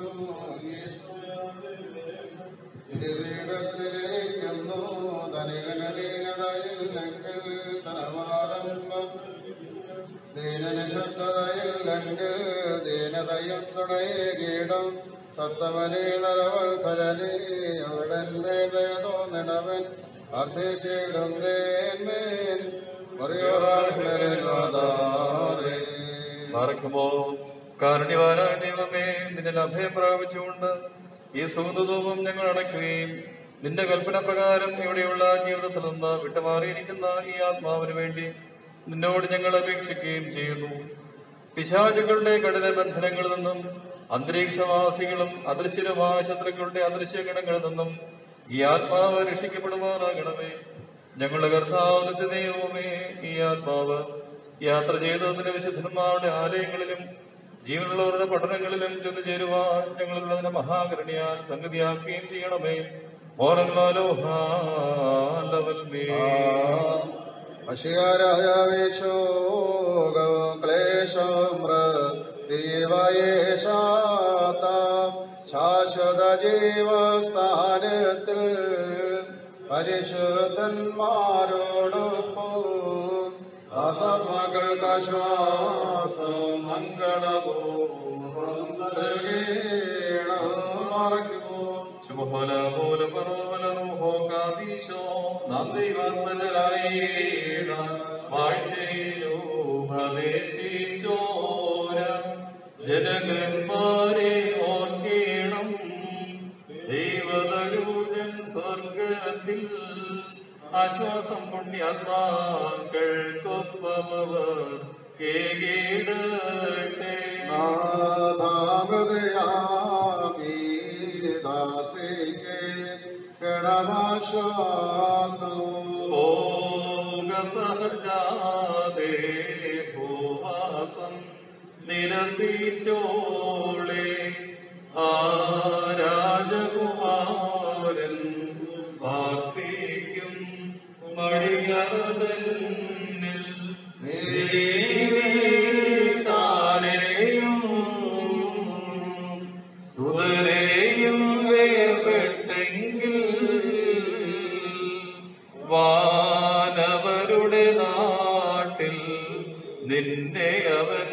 ഇതിരിക്കുന്നു ധനികനീനതയില്ലെങ്കിൽ ധനമാരംഭം ദീനനിശബ്ദതയില്ലെങ്കിൽ ദീനതയും തുണയേകീടും സത്തവനീ നരവത്സരനീ അവിടന്മേതയ തോന്നിടവൻ അർത്ഥിച്ചിടും തേന്മേൻ
മറക്കുമോ കാരുണ്യവാനായ ദൈവമേ, നിന്റെ അഭയം പ്രാപിച്ചുകൊണ്ട് ഈ സുഗന്ധധൂപം ഞങ്ങൾ അടയ്ക്കുകയും നിന്റെ കൽപ്പന പ്രകാരം ഇവിടെയുള്ള ജീവിതത്തിൽ നിന്ന് വിട്ടുമാറിയിരിക്കുന്ന ഈ ആത്മാവിന് വേണ്ടി നിന്നോട് ഞങ്ങൾ അപേക്ഷിക്കുകയും ചെയ്യുന്നു. പിശാചുക്കളുടെ കഠിന ബന്ധനങ്ങളിൽ നിന്നും അന്തരീക്ഷവാസികളും അദൃശ്യരുമായ ശത്രുക്കളുടെ അദൃശ്യ ഗണങ്ങളിൽ നിന്നും ഈ ആത്മാവ് രക്ഷിക്കപ്പെടുവാനാകണമേ. ഞങ്ങളുടെ കർത്താവ് ദൈവമേ, ഈ ആത്മാവ് യാത്ര ചെയ്തതിന് വിശുദ്ധന്മാരുടെ ആലയങ്ങളിലും ജീവനുള്ളവരുടെ പഠനങ്ങളിലും ചെന്നു ചേരുവാൻ ഞങ്ങളുള്ളതിനെ മഹാകരുണിയാൽ സംഗതിയാക്കുകയും ചെയ്യണമേ.
ദൈവയേശാത്ത ശാശ്വത ജീവസ്ഥാനത്തിൽ പരിശുദ്ധന്മാരോടൊപ്പം അസർമകൾക്ക് ആശ്വാസം മംഗളപൂർവ്വം നൽകേണമറയ്ക്കുമോ
ജനകന്മാരെ ഓർക്കേണം ദൈവതരൂജൻ സ്വർഗത്തിൽ ആശ്വാസം പുണ്യാത്മാക്കൾക്കൊപ്പമവർ കേടട്ടെ സഹജാതേ ഭൂവാസം നിരസിച്ചോളെ ആ രാജകുമാരൻ പാർപ്പിക്കും മടിയതന്നിൽ നീട്ടാനെയും സുതരെയും വേർപെട്ടെങ്കിൽ വാനവരുടെ നാട്ടിൽ നിന്നെ അവൻ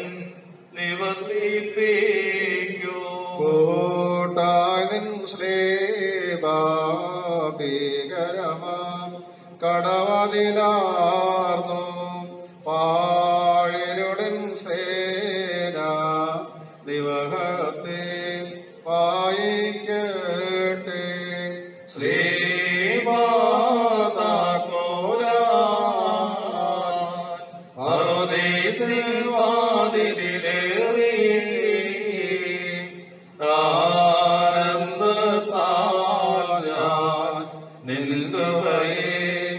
നിവസിപ്പിക്കൂ
കൂട്ടായി നിൻ ശ്രീഭീകരമാം കടവതിലാർന്നു പാഴിരുടൻ സേന ദിവഹത്തെ വായിക്കട്ടെ ശ്രീമാതാക്കോല വാതിലേറി ആനന്ദത്താൽ ഞാൻ നിൽക്കവയെ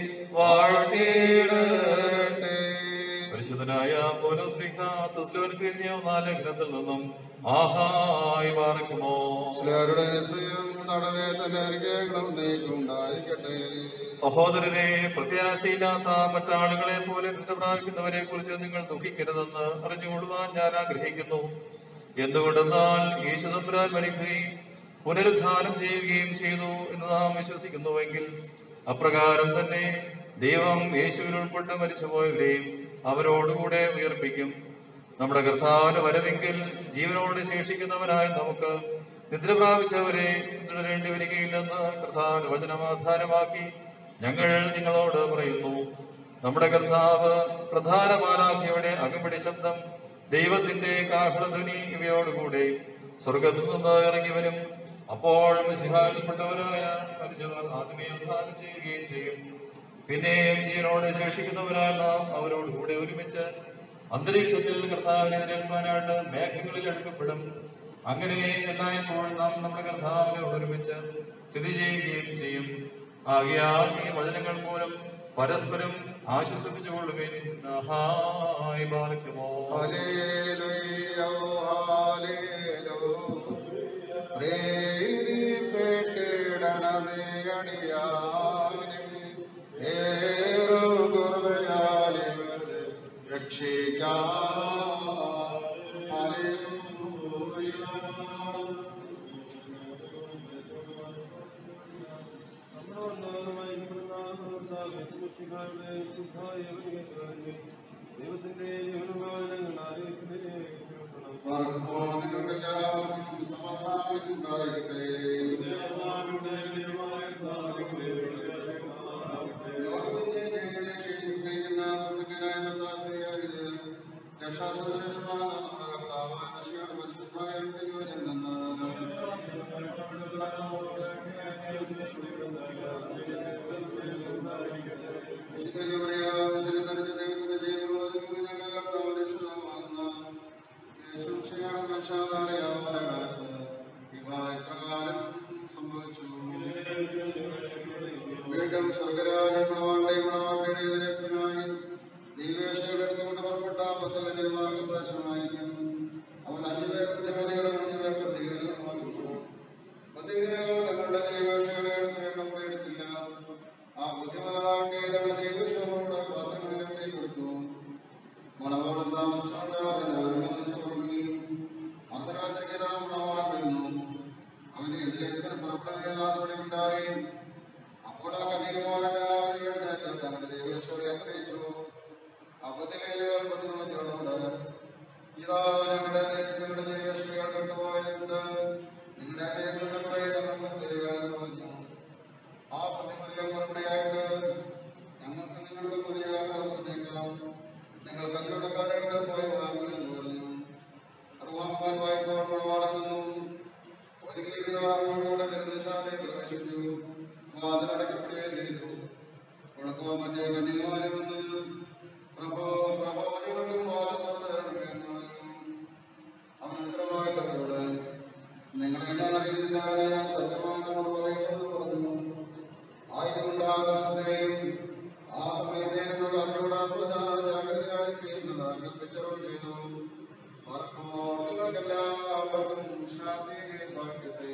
വാഴ്ത്തിയിടട്ടെ.
പരിശുദ്ധനായ പൗലോസ്ലീഹ തെസ്സലോനിക്കർക്ക് എഴുതിയ 4 ലേഖനത്തിൽ നിന്നും ആഹായി പാർക്കുമോ
ചിലരുടെ നിശ്ചയം നടവേ തന്നെ അനുഗ്രഹങ്ങളും നീക്കുണ്ടായിരിക്കട്ടെ.
സഹോദരരെ, പ്രത്യാശയില്ലാത്ത മറ്റാളുകളെ പോലെ പ്രാപിക്കുന്നവരെ കുറിച്ച് നിങ്ങൾ ദുഃഖിക്കരുതെന്ന് അറിഞ്ഞുകൊള്ളുവാൻ ഞാൻ ആഗ്രഹിക്കുന്നു. എന്തുകൊണ്ടെന്നാൽ യേശു തമ്പുരാൻ മരിക്കുകയും പുനരുദ്ധാനം ചെയ്യുകയും ചെയ്തു എന്ന് നാം വിശ്വസിക്കുന്നുവെങ്കിൽ അപ്രകാരം തന്നെ ദൈവം യേശുവിൽ ഉൾപ്പെട്ട് മരിച്ചുപോയവരെയും അവരോടുകൂടെ ഉയർപ്പിക്കും. നമ്മുടെ കർത്താവിന്റെ വരവെങ്കിൽ ജീവനോട് ശേഷിക്കുന്നവരായി നമുക്ക് നിദ്ര പ്രാപിച്ചവരെ തുടരേണ്ടി വരികയില്ലെന്ന് കർത്താവിന്റെ വചനം ആധാരമാക്കി ഞങ്ങൾ നിങ്ങളോട് പറയുന്നു. നമ്മുടെ കർത്താവ് പ്രധാന മാലാഖയുടെ അകമ്പടി ശബ്ദം, ദൈവത്തിന്റെ കാഹളധ്വനി ഇവയോടുകൂടെ സ്വർഗത്തിൽ നിന്ന് ഇറങ്ങി വരും. അപ്പോൾ മിശിഹായിൽപ്പെട്ടവരായ മരിച്ചവർ ആദ്യമേ ഉദ്ധാനം ചെയ്യുകയും ചെയ്യും. പിന്നെ ജീവനോട് ശേഷിക്കുന്നവരായ നാം അവരോടുകൂടെ ഒരുമിച്ച് അന്തരീക്ഷത്തിൽ കർത്താവിനെ എതിരേൽക്കാനായിട്ട് മേഘങ്ങളിൽ എടുക്കപ്പെടും. അങ്ങനെ എല്ലായ്പ്പോഴും നാം നമ്മുടെ കർത്താവിനെ ഒരുമിച്ച് സ്ഥിതി ചെയ്യുകയും ചെയ്യും. ആകയാൽ ഈ വചനങ്ങൾ മൂലം പരസ്പരം ആശ്വസിപ്പിച്ചുകൊള്ളുവിൻ. ഹായ് ബാർക്കുമോ
ഹല്ലേലൂയ ഹല്ലേലൂയ പ്രീതിപ്പെട്ടിടണമേ അടിയാനും ഏറെ കൃപയാലിവരെ രക്ഷിക്കാം. ഹല്ലേലൂയ.
ദൈവത്തിന്റെ
നിങ്ങൾക്കെല്ലാവർക്കും സമാധാനം ഉണ്ടായിരിക്കട്ടെ. രക്ഷാസുവിശേഷമായ നമ്മുടെ കർത്താവായ മിശിഹായുടെ പരിശുദ്ധമായ തിരുവചനത്തിൽ നിന്ന് ദൈവത്തിന്റെ ജൈവലോകം ഞങ്ങളുടെ കർത്താവ് രക്ഷിതാവാകുന്ന യേശുമിശിഹായുടെ കാലത്ത് ഇവ ഇപ്രകാരം തൊട്ടവേദാത്തോടെ ഉണ്ടായി. അപ്പോൾ ആ കന്യകമാരായ എഴുന്നേറ്റ് തങ്ങളുടെ ദേവേശ്വരെ അറിയിച്ചു. അപ്പത്തിലേലുകൾ പ്രതിമതികളോട് ഇതാ ഞങ്ങളുടെ ദേവേശ്വരികൾ കണ്ടുപോയതുകൊണ്ട് നിങ്ങളുടെ ഇടയിൽ നിന്ന് കുറേ നമ്മൾ തരുവാൻ പറഞ്ഞു. ആ പ്രതിമതികൾ മറുപടിയായിട്ട് ഞങ്ങൾക്ക് നിങ്ങളുടെ പുതിയ പ്രവർത്തിക്കാം. നിങ്ങൾ കച്ചവടക്കാരുടെ പോയി വാങ്ങുമെന്ന് പറഞ്ഞു. അറുവാൻ വായ്പ വളർന്നു. ഒരുങ്ങിയിരുന്നവരോടെ വിരുദ്ധശാലയിൽ പ്രവേശിച്ചു. വാതിലടക്കപ്പെടുകയും ചെയ്തു. കുഴപ്പമോ മറ്റേ കന്യകമാരെ വന്ന് പ്രഭോജനങ്ങളും വാതിൽ തുറന്നു തരണമേ എന്ന് പറഞ്ഞു. അവൻ ഉത്തരവായിട്ടവരോട് നിങ്ങളെ ഞാൻ അറിയുന്നില്ല, ഞാൻ സത്യമായി നമ്മോട് പറയുന്നത് പറഞ്ഞു. ആയുധമുണ്ടാകുന്നതേയും ആ സമയത്ത് എന്നോട് അറിഞ്ഞുകൂടാത്ത ജാഗ്രതയായിരിക്കുന്നത് കൽപ്പിച്ചവർ ചെയ്തു. വർക്കമോ നിങ്ങൾക്കെല്ലാവർക്കും ശാന്തി ഭാഗ്യത്തെ.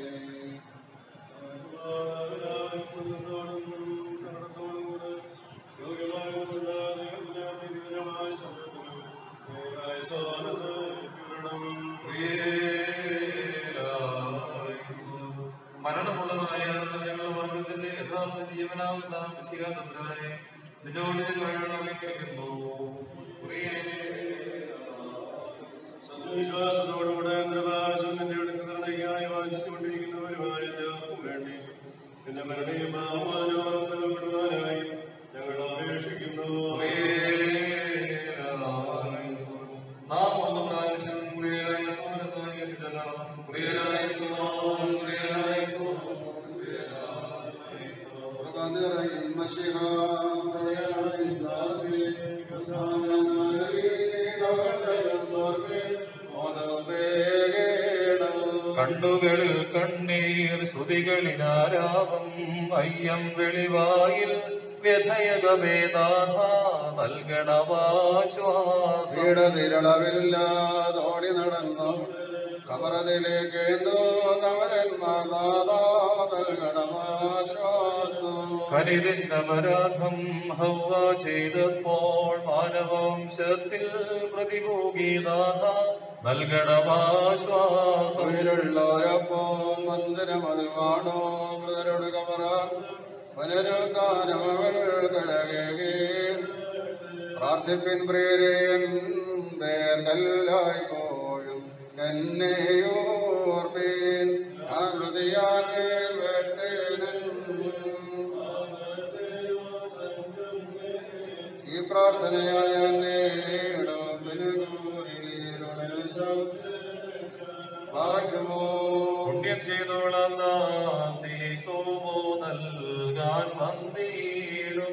മരണമുള്ളതായ ഞങ്ങളുടെ വർഗത്തിന്റെ യഥാർത്ഥ ജീവനാവുന്ന ശിഖാനന്ദനായ നിന്നോട് അപേക്ഷിക്കുന്നു.
സത്യവിശ്വാസത്തോടുകൂടെ നിന്റെ അടുക്കരണയ്ക്കായി വാഞ്ചിച്ചുകൊണ്ടിരിക്കുന്നവരുമായ എല്ലാവർക്കും വേണ്ടി നിന്റെ മരണയും ബഹുമാനോർപ്പെടുവാനായി ഞങ്ങൾ അപേക്ഷിക്കുന്നു.
നാം ഒന്ന് പ്രാവശ്യം കണ്ണുകളിൽ കണ്ണീർ ശ്രുതികളിലാരാവം അയ്യം വെളിവായിൽ വ്യഥയകവേദാഥ നൽകണവാശ്വാസം.
ില്ലാതോടി നടന്നു കബറതിലേക്ക്
കരിതിന്നപരാധം ഹൗവ ചെയ്തപ്പോൾ മാനവംശത്തിൽ പ്രതിഭോഗീനാഥ നൽകണവാശ്വാസം.
ുള്ളവരപ്പം മന്ദിരമതിൽ വാണോ മൃതരുടെ കബറ പുനരുദ്ധാനമവൾ കടകേ. പ്രാർത്ഥിപ്പിൻ പ്രിയരേൻ പേർക്കല്ലായ്പോഴും എന്നെയോർപ്പീൻ. ഞാൻ ഹൃദയാൽ വെട്ടേനൻ ഈ പ്രാർത്ഥനയാൽ ഞാൻ നേടും
പുണ്യം ചെയ്തോളാം ദാസീശോമോ നൽകാൻ വന്നീടും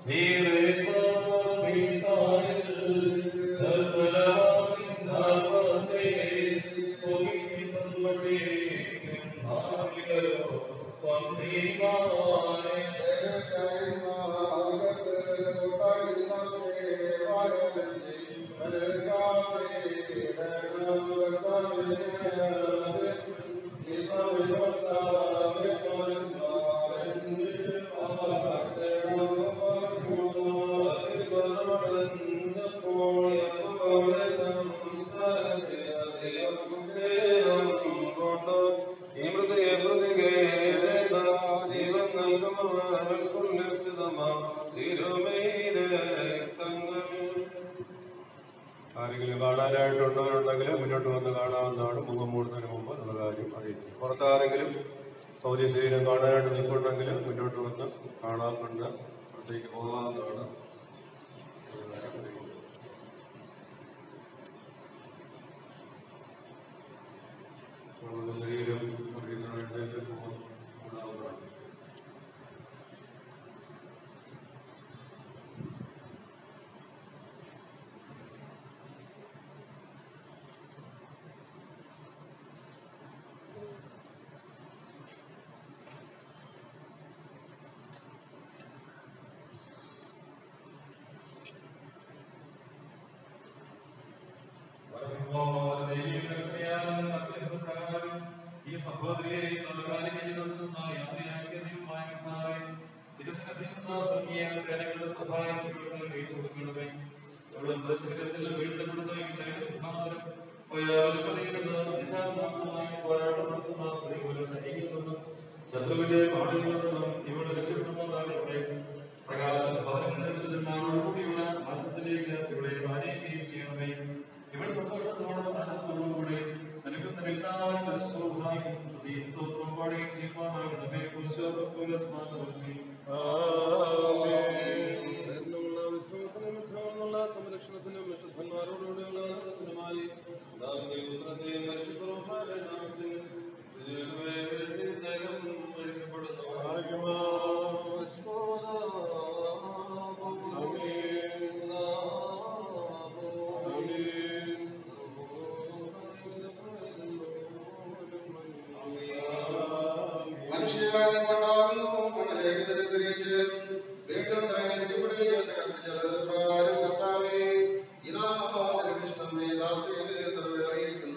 ആരെങ്കിലും കാണാനായിട്ടുള്ളവരുണ്ടെങ്കിൽ മുന്നോട്ട് വന്ന് കാണാവുന്നതാണ്. മുഖം മൂടുന്നതിന് മുമ്പ് എന്നുള്ള കാര്യം അറിയിക്കും. പുറത്താരെങ്കിലും സൗദി ശരീരം കാണാനായിട്ട് നിൽക്കുന്നുണ്ടെങ്കിൽ മുന്നോട്ട് വന്ന് കാണാറുണ്ട്, പുറത്തേക്ക് പോകാവുന്നതാണ്. ശരീരം എഴുന്നേറ്റ് പോകാവുന്നതാണ്.
ഈ സഹോദരിയെ താൽക്കാലിക ജീവിതത്തിൽ നിന്ന് യാത്രയാക്കിയതുമായ സ്വർഗീയ സേനകളുടെ സഹായം അറിയിച്ചു കൊടുക്കണമേ. അവളുടെ ശരീരത്തിൽ വീഴ്ത്തപ്പെടുന്ന പോരാട്ടം നടത്തുന്ന പ്രതികൂല സഹിക്കുന്നു ശത്രുവിന്റെ പാടിൽ നിന്നും ഇവളെ രക്ഷപ്പെടുന്നതാകട്ടെ. പ്രകാശഭാവനോടുകൂടിയുള്ള ആനന്ദത്തിലേക്ക് ഇവിടെ ആനയിക്കുകയും ചെയ്യണമേ. ഇവൾ സന്തോഷത്തോടും ആനന്ദത്തോടുകൂടെ നിനക്കും നിൽക്കാനും പരിശോധനയും സ്തുതിയും സ്തോത്രവും പാടുകയും ചെയ്യുവാനാകണമേ.
സംരക്ഷണത്തിനും വിശുദ്ധന്മാരോടുകൂടിയുള്ള ആദരത്തിനുമായി
മനുഷ്യരായി കൊണ്ടാകുന്നു മണ്ണിലേക്ക് തന്നെ തിരിച്ച് വീണ്ടും പ്രകാരം കർത്താവേ ഇതാ ഇഷ്ടമേ ദാസിയിൽ നിറവേറിയിരിക്കുന്നു.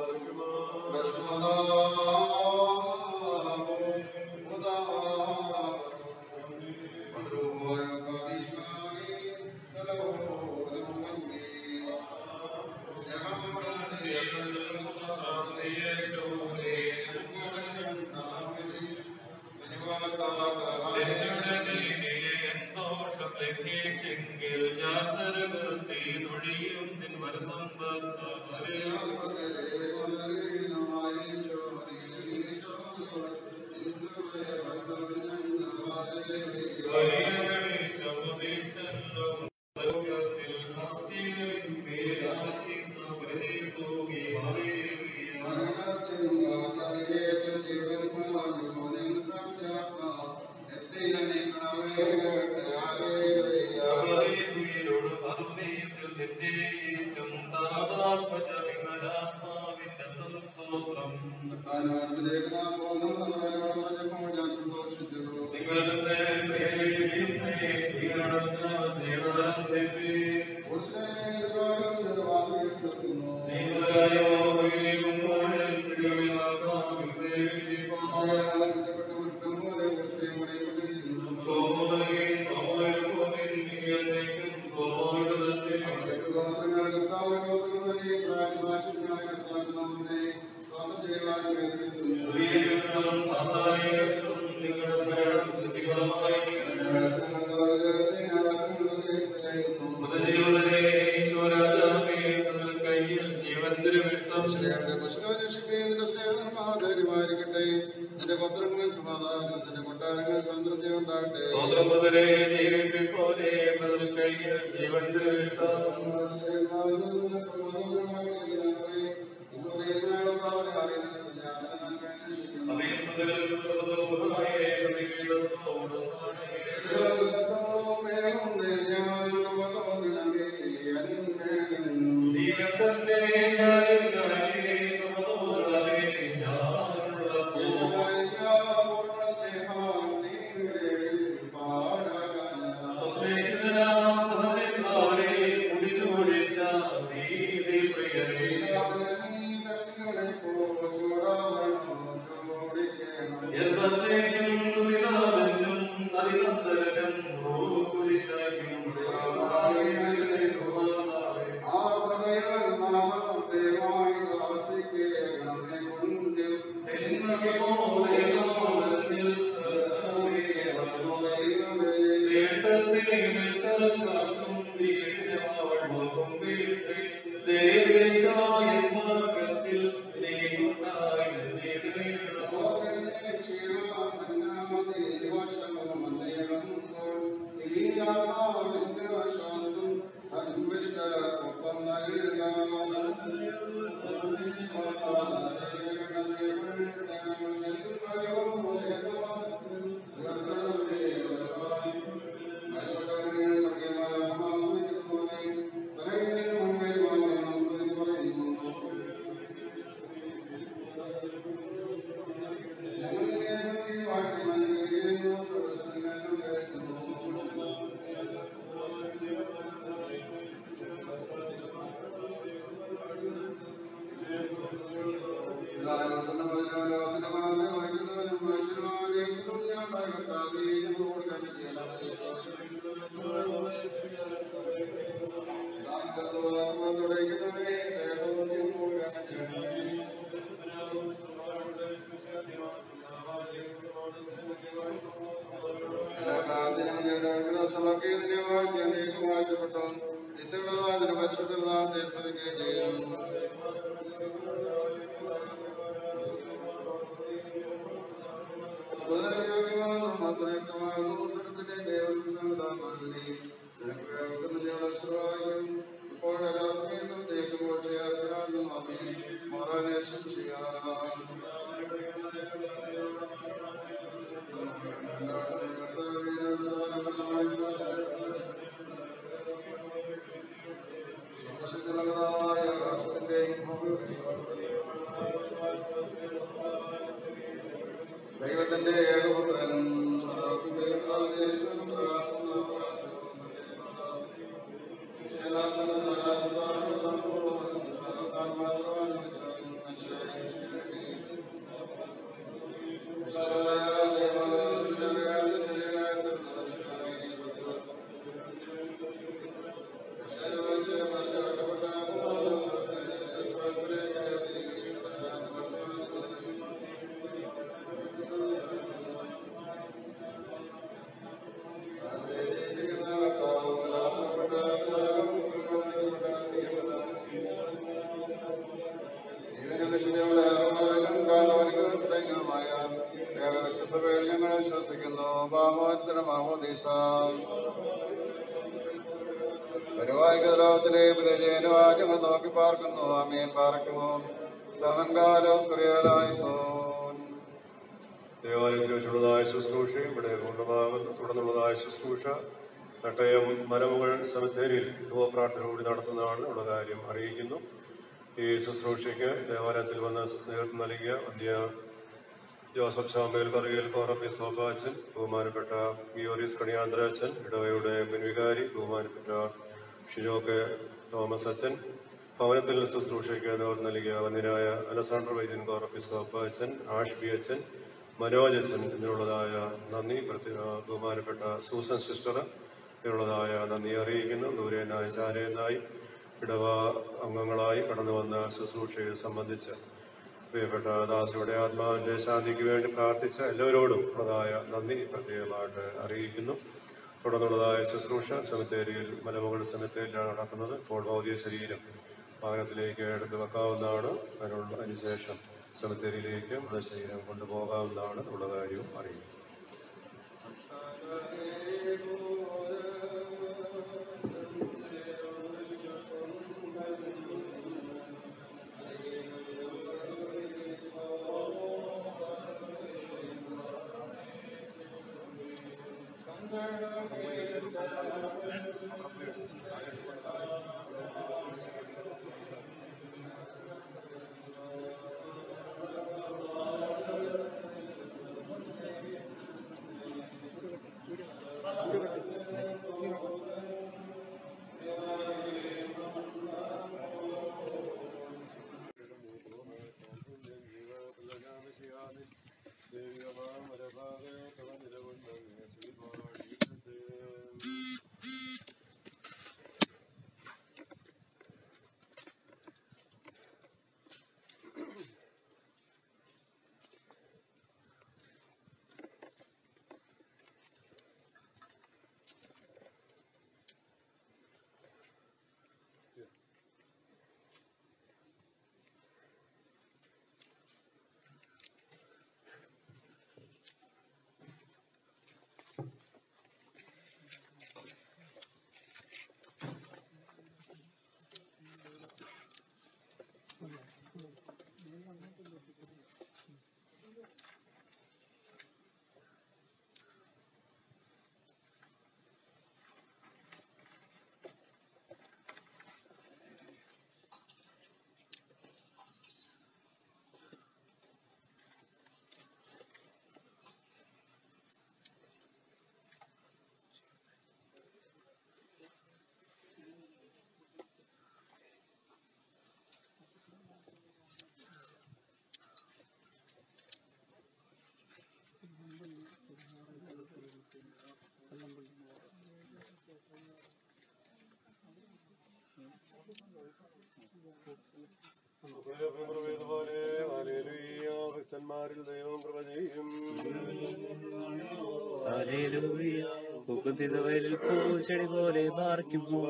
നിന്റെ ഗോത്രങ്ങളിൽ സമാധാനം, നിന്റെ കൊട്ടാരങ്ങളിൽ സ്വാതന്ത്ര്യം ഉണ്ടാകട്ടെ. സമർപ്പിക്കുന്നതിനെ വാഴ്ത്തി നീക്കം വാഴ്ത്തപ്പെട്ടു നിത്യപ്രധാന വർഷത്തിൽ നാം ദേശിക്കുകയും ചെയ്യും. ദൈവത്തിന്റെ ഏകപുത്രൻ ഞങ്ങൾ വിശ്വസിക്കുന്നു. പരിവാഹികലോകത്തിലെ വിജയനവാക്യങ്ങൾ നോക്കി പാർക്കുന്നു. അമീൻ പാർക്കുമോ
ദേവാലയത്തിൽ വെച്ചുള്ളതായ ശുശ്രൂഷയും ഇവിടെ തുടർന്നുള്ളതായ ശുശ്രൂഷ നട്ടയം മലമുകൾ സെമിത്തേരിയിൽ ധൂപപ്രാർത്ഥന കൂടി നടത്തുന്നതാണ് ഉള്ള കാര്യം അറിയിക്കുന്നു. ഈ ശുശ്രൂഷയ്ക്ക് ദേവാലയത്തിൽ വന്ന് നേതൃത്വം നൽകിയ വന്ധ്യ ജോസഫ് ശാമ്പേൽ കറിയൽ കോറപ്പീസ് അച്ഛൻ, ബഹുമാനപ്പെട്ട ഗിയോറിസ് കണിയാന്തര അച്ഛൻ, ഇടവയുടെ മുൻവികാരി ബഹുമാനപ്പെട്ട ഷിജോ കെ തോമസ് അച്ഛൻ, ഭവനത്തിൽ ശുശ്രൂഷയ്ക്ക് നേതൃത്വം നൽകിയ വന്ധ്യനായ അലസാണ്ടർ വൈദ്യൻ കോറപ്പീസ് അച്ഛൻ, ആഷ്ബി അച്ഛൻ, മനോജ് അച്ഛൻ എന്നിവരുള്ളതായ നന്ദി, ബഹുമാനപ്പെട്ട സൂസൻ സിസ്റ്റർ എന്നിവരുള്ളതായ നന്ദി അറിയിക്കുന്നു. ദൂരേനായ ചാരേനായി ഇടവ അംഗങ്ങളായി കടന്നു വന്ന ശുശ്രൂഷയെ സംബന്ധിച്ച് പ്രിയപ്പെട്ട ദാസിയുടെ ആത്മാവിന്റെ ശാന്തിക്ക് വേണ്ടി പ്രാർത്ഥിച്ച എല്ലാവരോടും ഉള്ളതായ നന്ദി പ്രത്യേകമായിട്ട് അറിയിക്കുന്നു. തുടർന്നുള്ളതായ ശുശ്രൂഷ സെമിത്തേരിയിൽ മലമുകൾ സെമിത്തേരിയിലാണ് നടക്കുന്നത്. ഇപ്പോൾ ഭൗതിക ശരീരം വാഹനത്തിലേക്ക് എടുത്ത് വെക്കാവുന്നതാണ്. അതിനുശേഷം സെമിത്തേരിയിലേക്ക് മൃതശരീരം കൊണ്ടുപോകാവുന്നതാണ് ഉള്ള കാര്യവും അറിയിക്കുന്നു. ഭക്തന്മാരിൽ ദൈവം കൃപ ചെയ്യും.
പൂക്കുത്തിത വയലിൽ പൂച്ചെടി പോലെ പാർക്കുമോ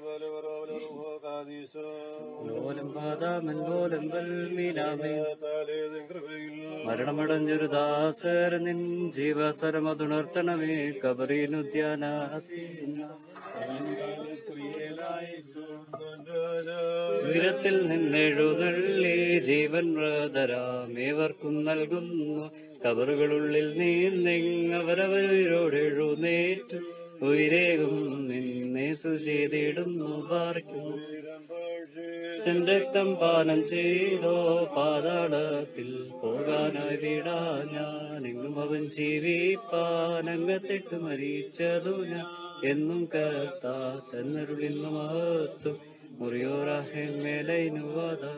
ലോലം പാതാമൻ ലോലം വൽമീനാമേ മരണമടഞ്ഞൊരു ദാസർ നിൻ ജീവസ്വരമതുണർത്തണമേ കബറീനുദ്യാന ഉയരത്തിൽ നിന്നെഴുന്നള്ളി ജീവൻ വ്രതരാമേവർക്കും നൽകുന്നു കബറുകളുള്ളിൽ നീങ്ങവരവരോടെഴുന്നേറ്റു ഉയരേകും നിന്നെ സുചെയ്തിടുന്നു പാർക്കുന്നു രക്തം പാനം ചെയ്തോ പാതാളത്തിൽ പോകാനായി വിടാ ഞാനെങ്ങും അവൻ ജീവിപ്പാനങ്ങത്തിട്ട് മരിച്ചതു ഞാൻ എന്നും കത്താത്തന്നരുളിന്നു മഹത്വം മുറിയോറാഹേമേലൈനുവാദ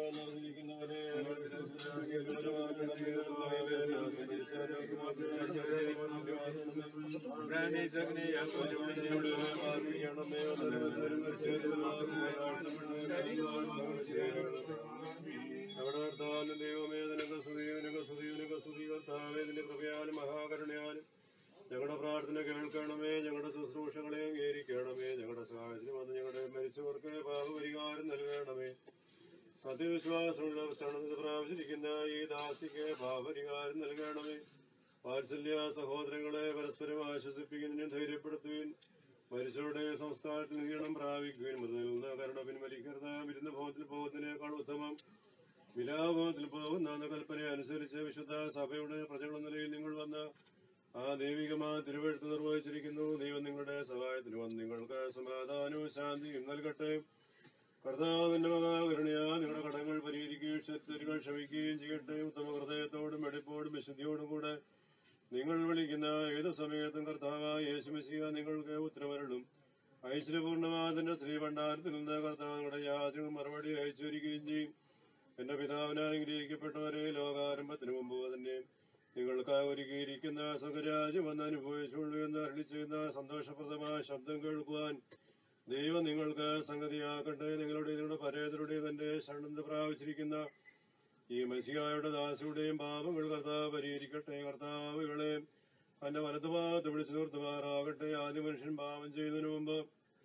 ദൈവമേ കൃപയാലും മഹാകരുണയാലും ഞങ്ങളുടെ പ്രാർത്ഥന കേൾക്കണമേ, ഞങ്ങളുടെ ശുശ്രൂഷകളെ അംഗീകരിക്കണമേ, ഞങ്ങളുടെ സഹായത്തിന് വന്ന് ഞങ്ങളുടെ മരിച്ചവർക്ക് പാപപരിഹാരം നൽകണമേ. സത്യവിശ്വാസമുള്ള പ്രാപിച്ചിരിക്കുന്ന ഈ ദാസിക്ക് പാപപരിഹാരം നൽകണമേ. വാത്സല്യ സഹോദരങ്ങളെ പരസ്പരം ആശ്വസിപ്പിക്കുന്നതിനും ധൈര്യപ്പെടുത്തുകയും മരിച്ചവരുടെ സംസ്കാരത്തിൽ നീളം പ്രാപിക്കുകയും മൃതനിൽ കരുണ പിൻവലിക്കരുത്. വിരുന്ന ഭവനത്തിൽ പോകുന്നതിനേക്കാൾ ഉത്തമം വിലാഭവനത്തിൽ പോകുന്ന കൽപ്പന അനുസരിച്ച് വിശുദ്ധ സഭയുടെ പ്രജകളുടെ നിലയിൽ നിങ്ങൾ വന്ന ആ ദൈവികമായ തിരുവെഴുത്ത് നിർവഹിച്ചിരിക്കുന്നു. ദൈവം നിങ്ങളുടെ സഹായത്തിന് വന്ന് നിങ്ങൾക്ക് സമാധാനവും ശാന്തിയും നൽകട്ടെ. കർത്താവിന്റെ മഹാകരുണയാ നിങ്ങളുടെ കടങ്ങൾ പരിഹരിക്കുകയും തെറ്റുകൾ ക്ഷമിക്കുകയും ചെയ്യട്ടെ. ഉത്തമ ഹൃദയത്തോടും വെടിപ്പോടും വിശുദ്ധിയോടും കൂടെ നിങ്ങൾ വിളിക്കുന്ന ഏത് സമയത്തും കർത്താവായ യേശുമിശിഹ നിങ്ങൾക്ക് ഉത്തരവരുളും. ഐശ്വര്യപൂർണമാതിന്റെ ശ്രീഭണ്ഡാരത്തിൽ നിന്ന് കർത്താവിന്റെ യാതൊരു മറുപടി അയച്ചു വരികയും ചെയ്യും. എന്റെ പിതാവിനാൽ അനുഗ്രഹിക്കപ്പെട്ടവരെ ലോകാരംഭത്തിന് മുമ്പ് തന്നെ നിങ്ങൾക്ക് ഒരുക്കിയിരിക്കുന്ന സ്വകരാജ്യം വന്ന് അനുഭവിച്ചുള്ളൂ എന്ന് അരുളി ചെയ്യുന്ന സന്തോഷപ്രദമായ ശബ്ദം കേൾക്കുവാൻ ദൈവം നിങ്ങൾക്ക് സംഗതിയാക്കട്ടെ. നിങ്ങളുടെ പരേതരുടെയും തന്റെ ശരണം പ്രാപിച്ചിരിക്കുന്ന ഈ മസിഹായുടെ ദാസിയുടെയും പാപങ്ങൾ കർത്താവ് പരിഹരിക്കട്ടെ. കർത്താവുകളെ തന്റെ വലതുഭാഗത്ത് വിളിച്ചു നിർത്തുമാറാകട്ടെ. ആദ്യ മനുഷ്യൻ പാപം ചെയ്യുന്നതിന് മുമ്പ്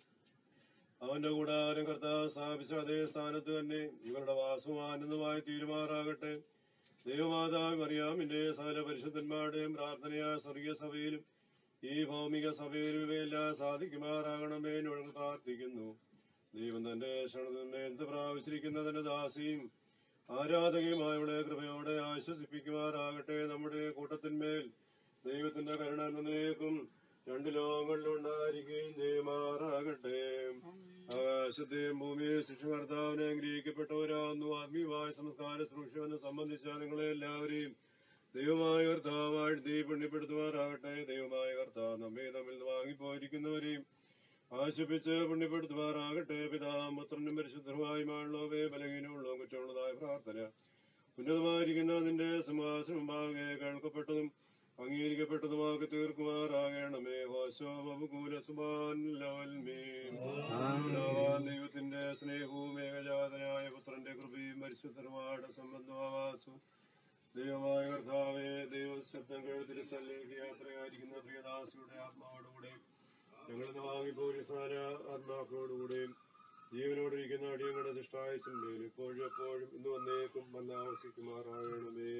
അവന്റെ കൂടാരം കർത്താവ് സ്ഥാപിച്ച അതേ സ്ഥാനത്ത് തന്നെ ഇവരുടെ വാസവും ആനന്ദമായി തീരുമാറാകട്ടെ. ദൈവമാതാവ് മറിയാമിന്റെ സകല പരിശുദ്ധന്മാരുടെയും പ്രാർത്ഥനയായ സ്വർഗീയ സഭയിലും ഈ ഭൗമിക സഭയിലും ഇവയെല്ലാം സാധിക്കുമാറാകണമേ ഞങ്ങൾ പ്രാർത്ഥിക്കുന്നു. ദൈവം തന്റെ ശരണത്തിൽ പ്രാപിച്ചിരിക്കുന്ന തന്റെ ദാസിയും ആരാധകയുമായുള്ള കൃപയോടെ ആശ്വസിപ്പിക്കുമാറാകട്ടെ. നമ്മുടെ കൂട്ടത്തിന്മേൽ ദൈവത്തിന്റെ കരുണ എന്നേക്കും രണ്ട് ലോകങ്ങളിലുണ്ടായിരിക്കുകയും ചെയ്യുമാറാകട്ടെ. ആകാശത്തെയും ഭൂമിയെ ശിക്ഷകർത്താവിനെ അനുഗ്രഹിക്കപ്പെട്ടവരാകുന്നു. ആത്മീയമായ സംസ്കാര ശുശ്രൂഷയെന്ന് സംബന്ധിച്ച നിങ്ങളെ എല്ലാവരെയും ദൈവമായ കർത്താവ് വാഴ്ത്തി പുണ്യപ്പെടുത്തുമാറാകട്ടെ. ദൈവമായ കർത്താവ് നമ്മെ തമ്മിൽ വാങ്ങിപ്പോയിരിക്കുന്നവരെയും ആശിപ്പിച്ച് പുണ്യപ്പെടുത്തുമാറാകട്ടെ. പിതാവും പുത്രനും പരിശുദ്ധമായുമായുള്ളവയെ ബലഹീനമുള്ളതും കുറ്റമുള്ളതായ പ്രാർത്ഥന ഉന്നതമായിരിക്കുന്ന നിന്റെ സിംഹാസനം മുമ്പാകെ കേൾക്കപ്പെട്ടതും അംഗീകരിക്കപ്പെട്ടതുമാക്കി തീർക്കുമാറാകണമേ. ദൈവത്തിന്റെ സ്നേഹവും ഏകജാതനായ പുത്രന്റെ കൃപയും പരിശുദ്ധമായ സംബന്ധവാസവും ദൈവമായ കർത്താവെ ദൈവശബ്ദം കേൾത്തിരിസ്ഥലിലേക്ക് യാത്രയായിരിക്കുന്ന പ്രിയദാസിയുടെ ആത്മാവോടുകൂടെയും ഞങ്ങളിന്ന് വാങ്ങിപ്പോരിസാന ആത്മാക്കളോടുകൂടെയും ജീവനോടിരിക്കുന്ന അടിയങ്ങളുടെ ദുഷ്ടായുസിന്റെ ഇപ്പോഴും എപ്പോഴും ഇന്ന് വന്നേക്കും വന്നാവസിക്കുമാറാകണമേ.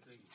എടുത്തേക്ക്